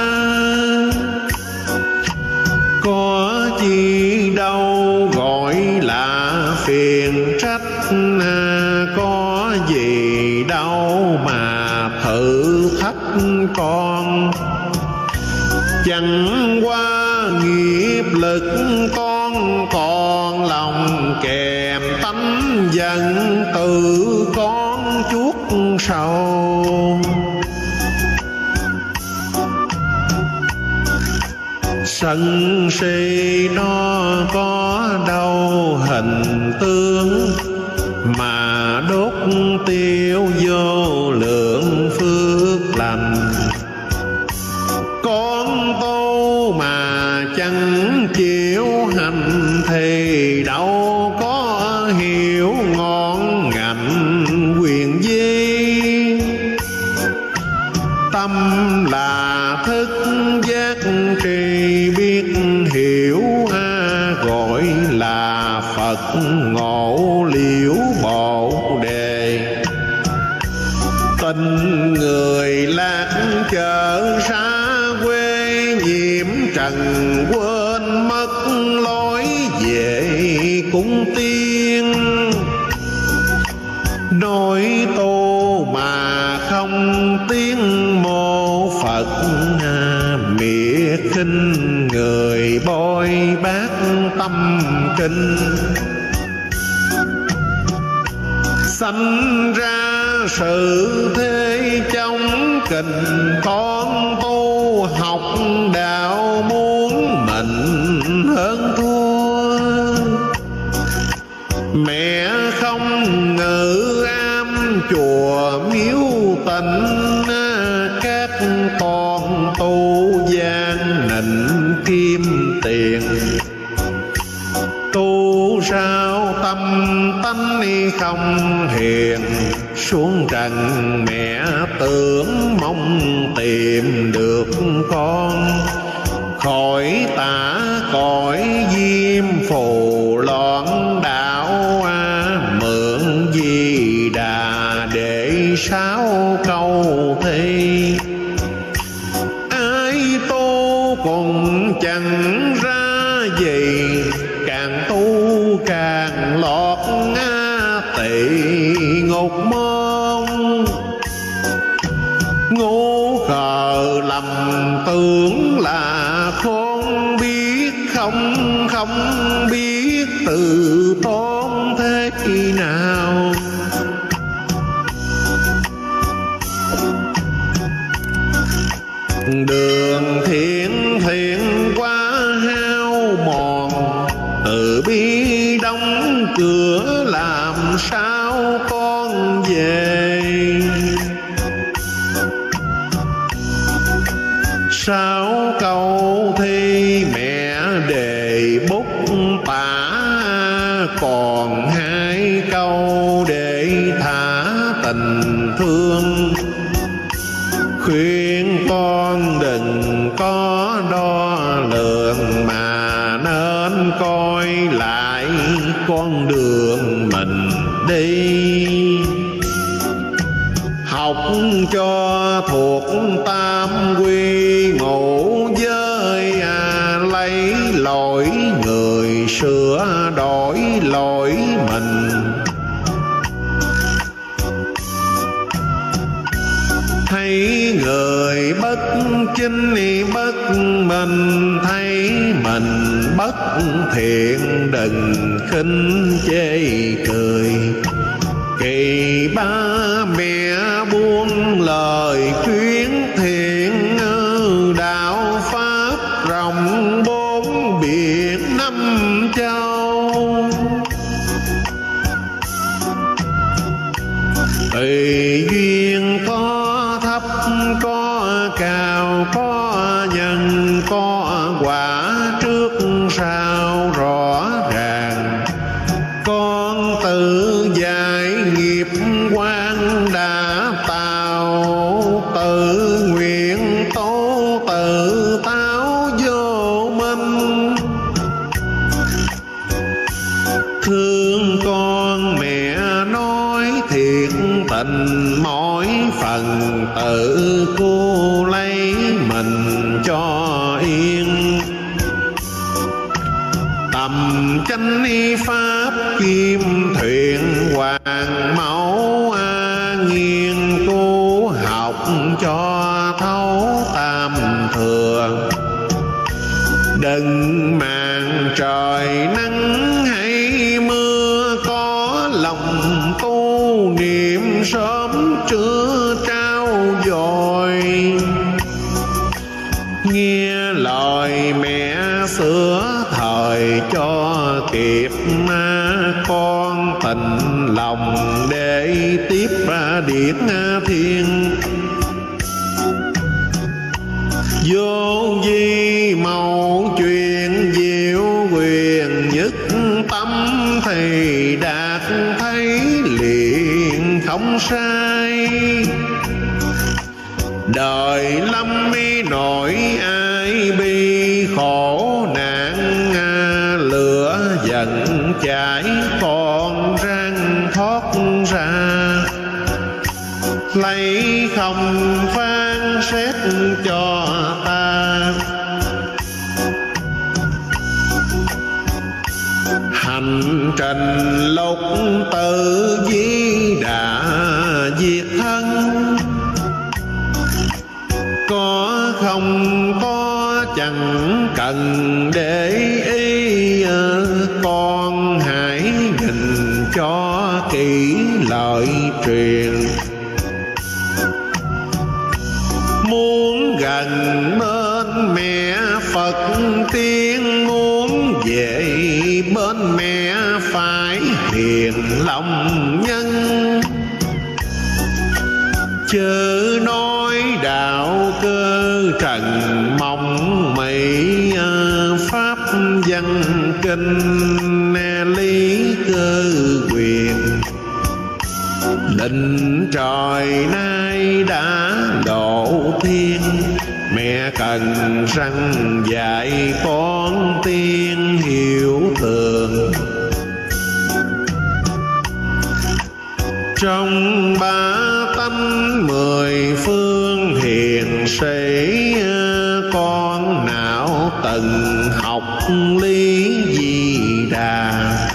[SPEAKER 1] Có chi đâu gọi là phiền trách, có gì đâu mà thử thách con. Chẳng qua nghiệp lực con còn lòng kèm tánh giận, tự con chuốc sầu. Sân si nó có đâu hình tướng, mà đốt tiêu vô lượng phước lành. Con tu mà chẳng chịu hành thì đâu có hiểu ngọn ngành quyền vi. Tâm là thức giác tri biết hiểu, gọi là Phật ngộ liễu Bồ đề. Tình người lạc chợ xa quê, nhiễm trần quên mất lối về cung tiên. Nói tu mà không tiếng mô Phật, miệt khinh người bôi bác tâm kinh. Sanh ra sự thế trong kình, con tu học đạo muốn mình hơn thua. Mẹ không ngự am chùa miếu tịnh, các con tu gian nịnh kim tiền. Tu sao tâm tánh không hiền, xuống trần mẹ tưởng mong tìm được con. Khỏi tả cõi diêm phù loạn đạo, mượn Di Đà để 6 câu thi. Ai tu cũng chẳng ra gì, càng tu càng lọt tỵ ngục môn. Ngu khờ lầm tưởng là khôn, biết không biết tự tôn thế nào. Đường thiện quá hao mòn, từ bi đóng cửa làm sao con về. 6 câu thi mẹ đề bút tả, còn 2 câu để thả tình thương. Khuyên con đừng có đo lường, mà nên coi lại con đường mình đi. Học cho thuộc tam quy ngũ giới, lấy lỗi người sửa đổi lỗi mình. Thấy người bất chính bất minh, thấy mình bất thiện đừng khinh chê cười. Kỳ ba mẹ buông lời khuyến thiện, đạo pháp rộng bốn biển năm châu. Tùy duyên có thấp có cao, có nhân có quả trước sau rõ ràng. Con tự giải nghiệp quan đã tạo, tự nguyện tố tự táo vô minh. Thương con mẹ nói thiệt tình, mỗi phần tự cô lấy mình cho yên. Tầm chánh pháp kim thuyền hoàng mẫu, nghiên cứu học cho thấu tam thừa. Đừng màng trời nắng hay mưa, có lòng tu niệm sớm trưa trao dồi. Nghe lời mẹ sửa thời cho kịp, con tình lòng để tiếp điển thiên. Vô vi màu chuyện diệu quyền nhất tâm, thì đạt thấy liền không sai. Đời lâm nổi ai bi khổ nạn, lửa giận cháy còn răng thoát ra. Lấy không phán xét cho ta, hành trình lục tự di đà diệt thân. Có không có chẳng cần để ý, con hãy nhìn cho kỹ lời truyền. Muốn gần bên mẹ Phật tiên, muốn về bên mẹ phải hiền lòng nhân. Chớ nói đạo cơ trần mong mỹ, pháp văn kinh lý cơ quyền. Lệnh trời nay đã độ thiên, mẹ cần răng dạy con tiên hiểu tường. Trong ba tánh mười phương hiền sĩ, con nào từng học lý di đà.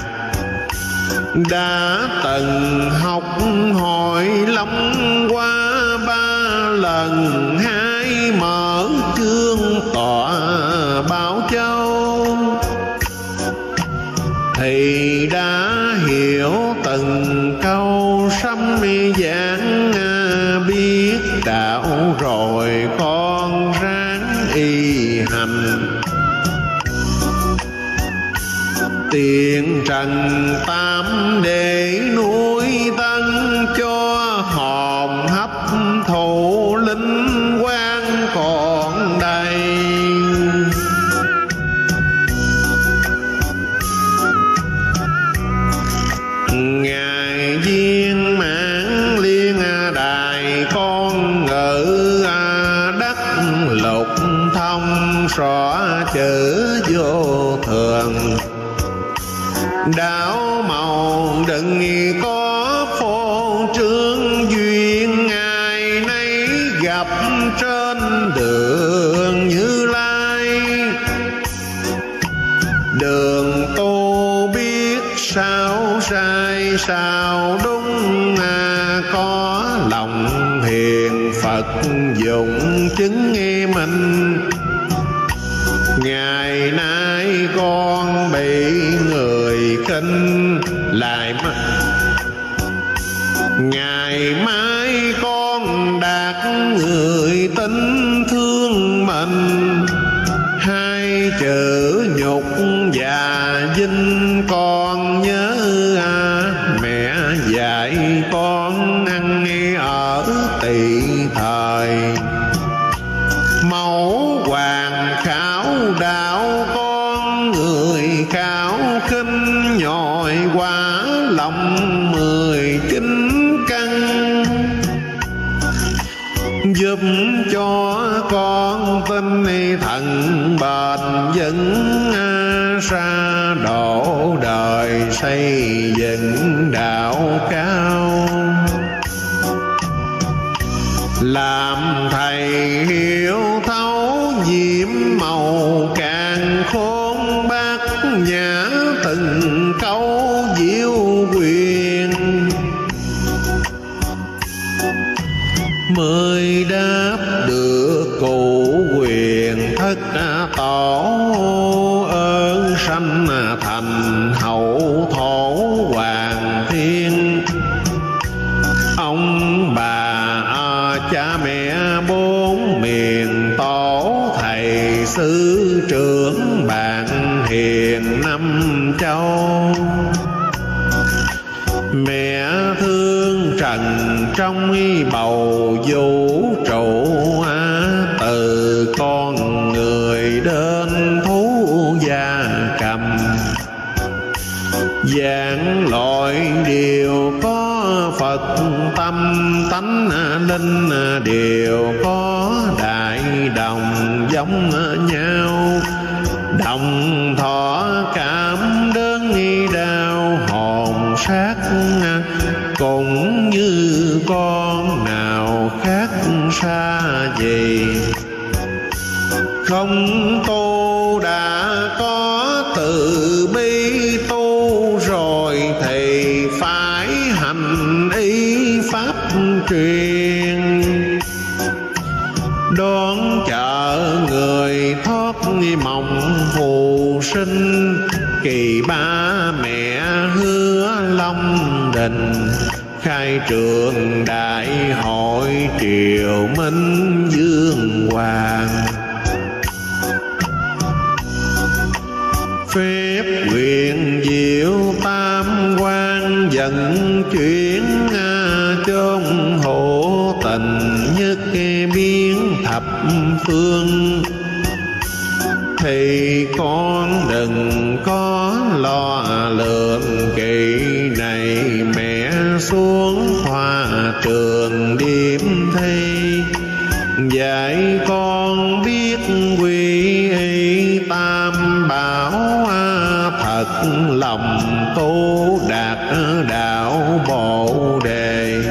[SPEAKER 1] Đã từng học hỏi lắm qua ba lần, hai mở cương tọa Bảo Châu. Thì đã hiểu từng câu sấm giảng, biết đạo rồi con ráng y hành. Tiền trần tam để nuôi tân, cho hồn hấp thụ linh quan còn đầy. Ngài viên mãn liên đài con ngữ, đất lục thông rõ chữ vô thường. Đạo màu đừng có phô trương duyên, ngày nay gặp gặp trên đường Như Lai. Đường tu biết sao sai sao đúng, có lòng hiền Phật dụng chứng nghe mình. Ngày nay con bị người khinh lại mất, ngày mai con đạt người tin thương mình. Hai chữ nhục và vinh con nhớ, mẹ dạy con ăn ở tỳ thời. Mẫu hoàng khảo đạo con người khảo khinh, nhồi quả lòng 19 căn. Giúp cho con tin thần bền vững, ra độ đời xây dựng đạo cao. Làm thầy hiểu thấu diễm màu càng khôn, bát nhã từng câu diệu quyền. Mới đáp được cụ quyền thất tổ, ơn sanh thành hậu thổ hoàng thiên. Ông bà cha mẹ bốn miền, tổ thầy sư trưởng bạn hiền năm châu. Mẹ thương trần trong bầu vũ trụ, từ con người đến thú gia cầm. Vạn loại đều có Phật tâm, tánh linh đều có đại đồng giống nhau. Đồng thọ cảm đớn đau hồn xác, cũng như con nào khác xa gì. Không tu đã có từ bi, tu rồi thì phải hành y pháp truyền. Đón chợ người thoát mộng phù sinh, kỳ ba mẹ hứa Long Đình. Khai trường đại hội triều Minh Dương Hoàng. Phép quyền diệu tam quan vận chuyển, chốn hữu tình nhất biến thập phương. Thì con đừng có lo lượng kỳ này, mẹ xuống hoa trường điểm thi. Dạy con biết quy y tam bảo, thật lòng tu đạt đạo Bồ Đề.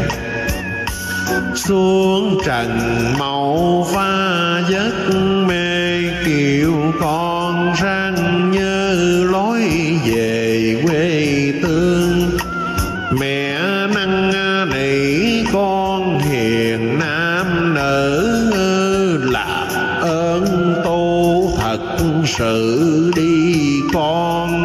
[SPEAKER 1] Xuống trần màu pha giấc mê, kêu con răng nhớ lối về quê tương. Mẹ năn nỉ con hiền nam nữ, làm ơn tu thật sự đi con.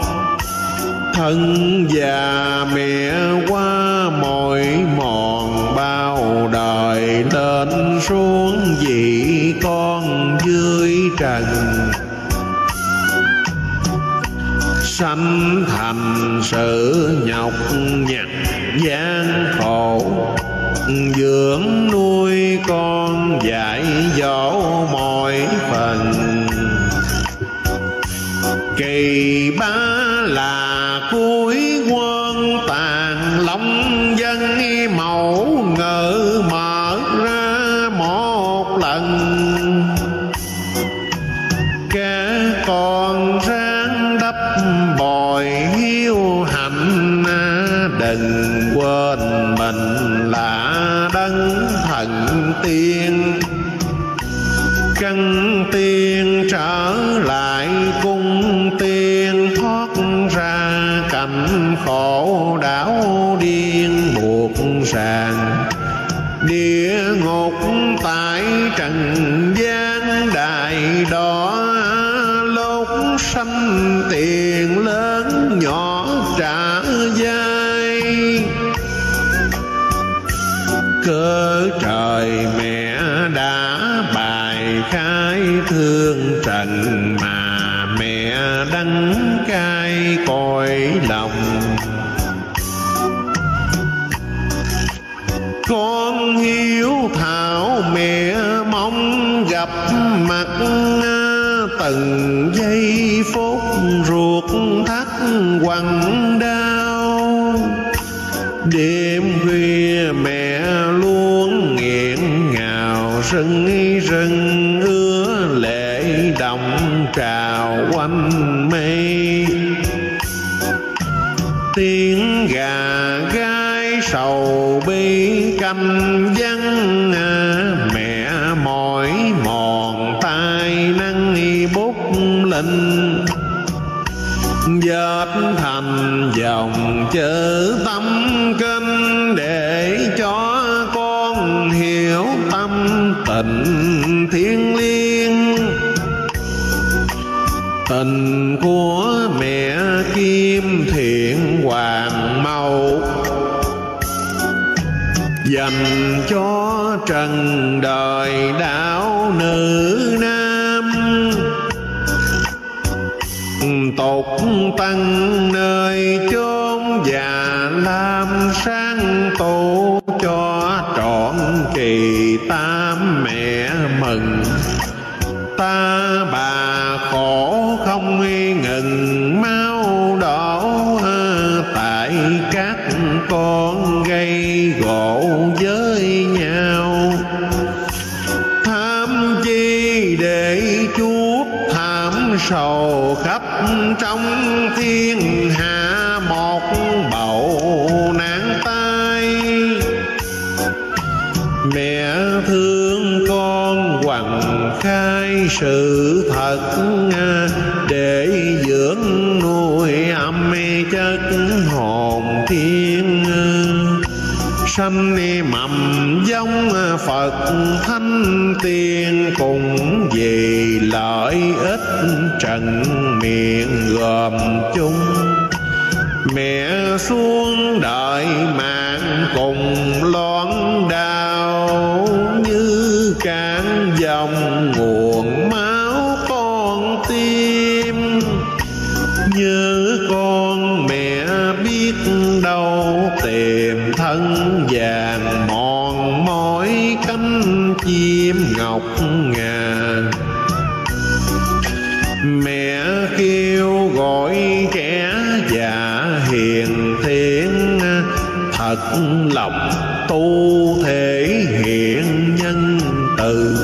[SPEAKER 1] Thân già mẹ qua mỏi mòn bao đời, lên xuống vì con dưới trần. Sanh thành sự nhọc nhằn gian khổ, dưỡng nuôi con dạy dỗ mọi phần. Kỳ ba là cuối quân tàn, long dân mẫu ngự mở ra một lần. Các con ráng đắp bồi hiếu hạnh, đừng quên mình là đấng thần tiền. Cần tiền trở lại cung tiền, thoát ra cảnh khổ đảo điên buộc ràng. Địa ngục tại trần gian đại đó, lúc sanh tiền lớn nhỏ trả dai. Cớ trời mẹ đã bài khai thương trần, mà mẹ đắng cay cõi lòng. Con hiếu thảo mẹ mong gặp mặt, từng giây phút ruột thắt quặn đau. Đêm khuya mẹ luôn nghẹn ngào, rưng rưng ứa lệ đồng trào quanh mây. Tiếng gà gáy sầu bi canh vắng, mẹ mỏi mòn tay nắng bút linh. Dệt thành dòng chữ tâm kinh, để cho con hiểu tâm tình thiêng liêng. Tình của mẹ Kim Thiện Hoàng Mẫu, dành cho trần đời đạo nữ nam. Tục tăng nơi chốn già lam, sáng tổ cho trọn kỳ tam mẹ mừng. Ta bà khổ không ngừng máu đổ, tại các con gây gỗ với nhau. Tham chi để chuốc thảm sầu khắp trong thiên hạ, một bầu nạn tai. Mẹ thương con quằn khai sự thật, để dưỡng nuôi âm chất hồn thiên. Sanh mầm giống Phật thánh tiên, cùng vì lợi ích trần miệng gồm chung. Mẹ xuống đời mạng cùng loan đau, như cạn dòng nguồn máu con tim. Như con mẹ biết đâu tìm thân vàng, mòn mỏi cánh chim ngọc ngà. Mẹ kêu gọi kẻ già hiền thiện, thật lòng tu thể hiện nhân từ.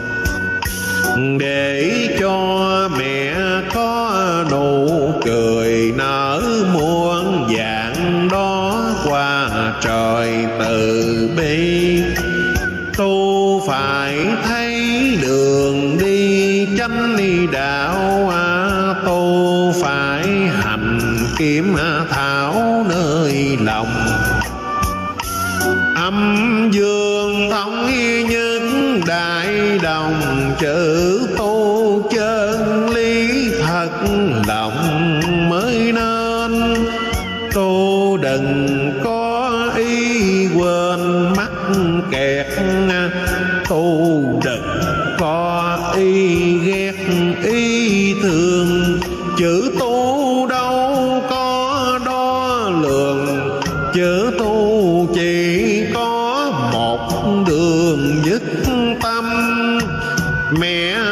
[SPEAKER 1] Để cho mẹ có nụ cười nở muôn dạng đó, qua trời từ bi. Tu phải thấy đường đi chánh đạo, tu phải hành kiếm thảo nơi lòng. Âm dương thống nhất đại đồng, chữ tu chân lý thật lòng mới nên. Tu đừng có ý quên mắc kẹt, tu đừng có ý ghét ý thương. Chữ tu đâu có đo lường, chữ tu chỉ có một đường dứt tâm. Mẹ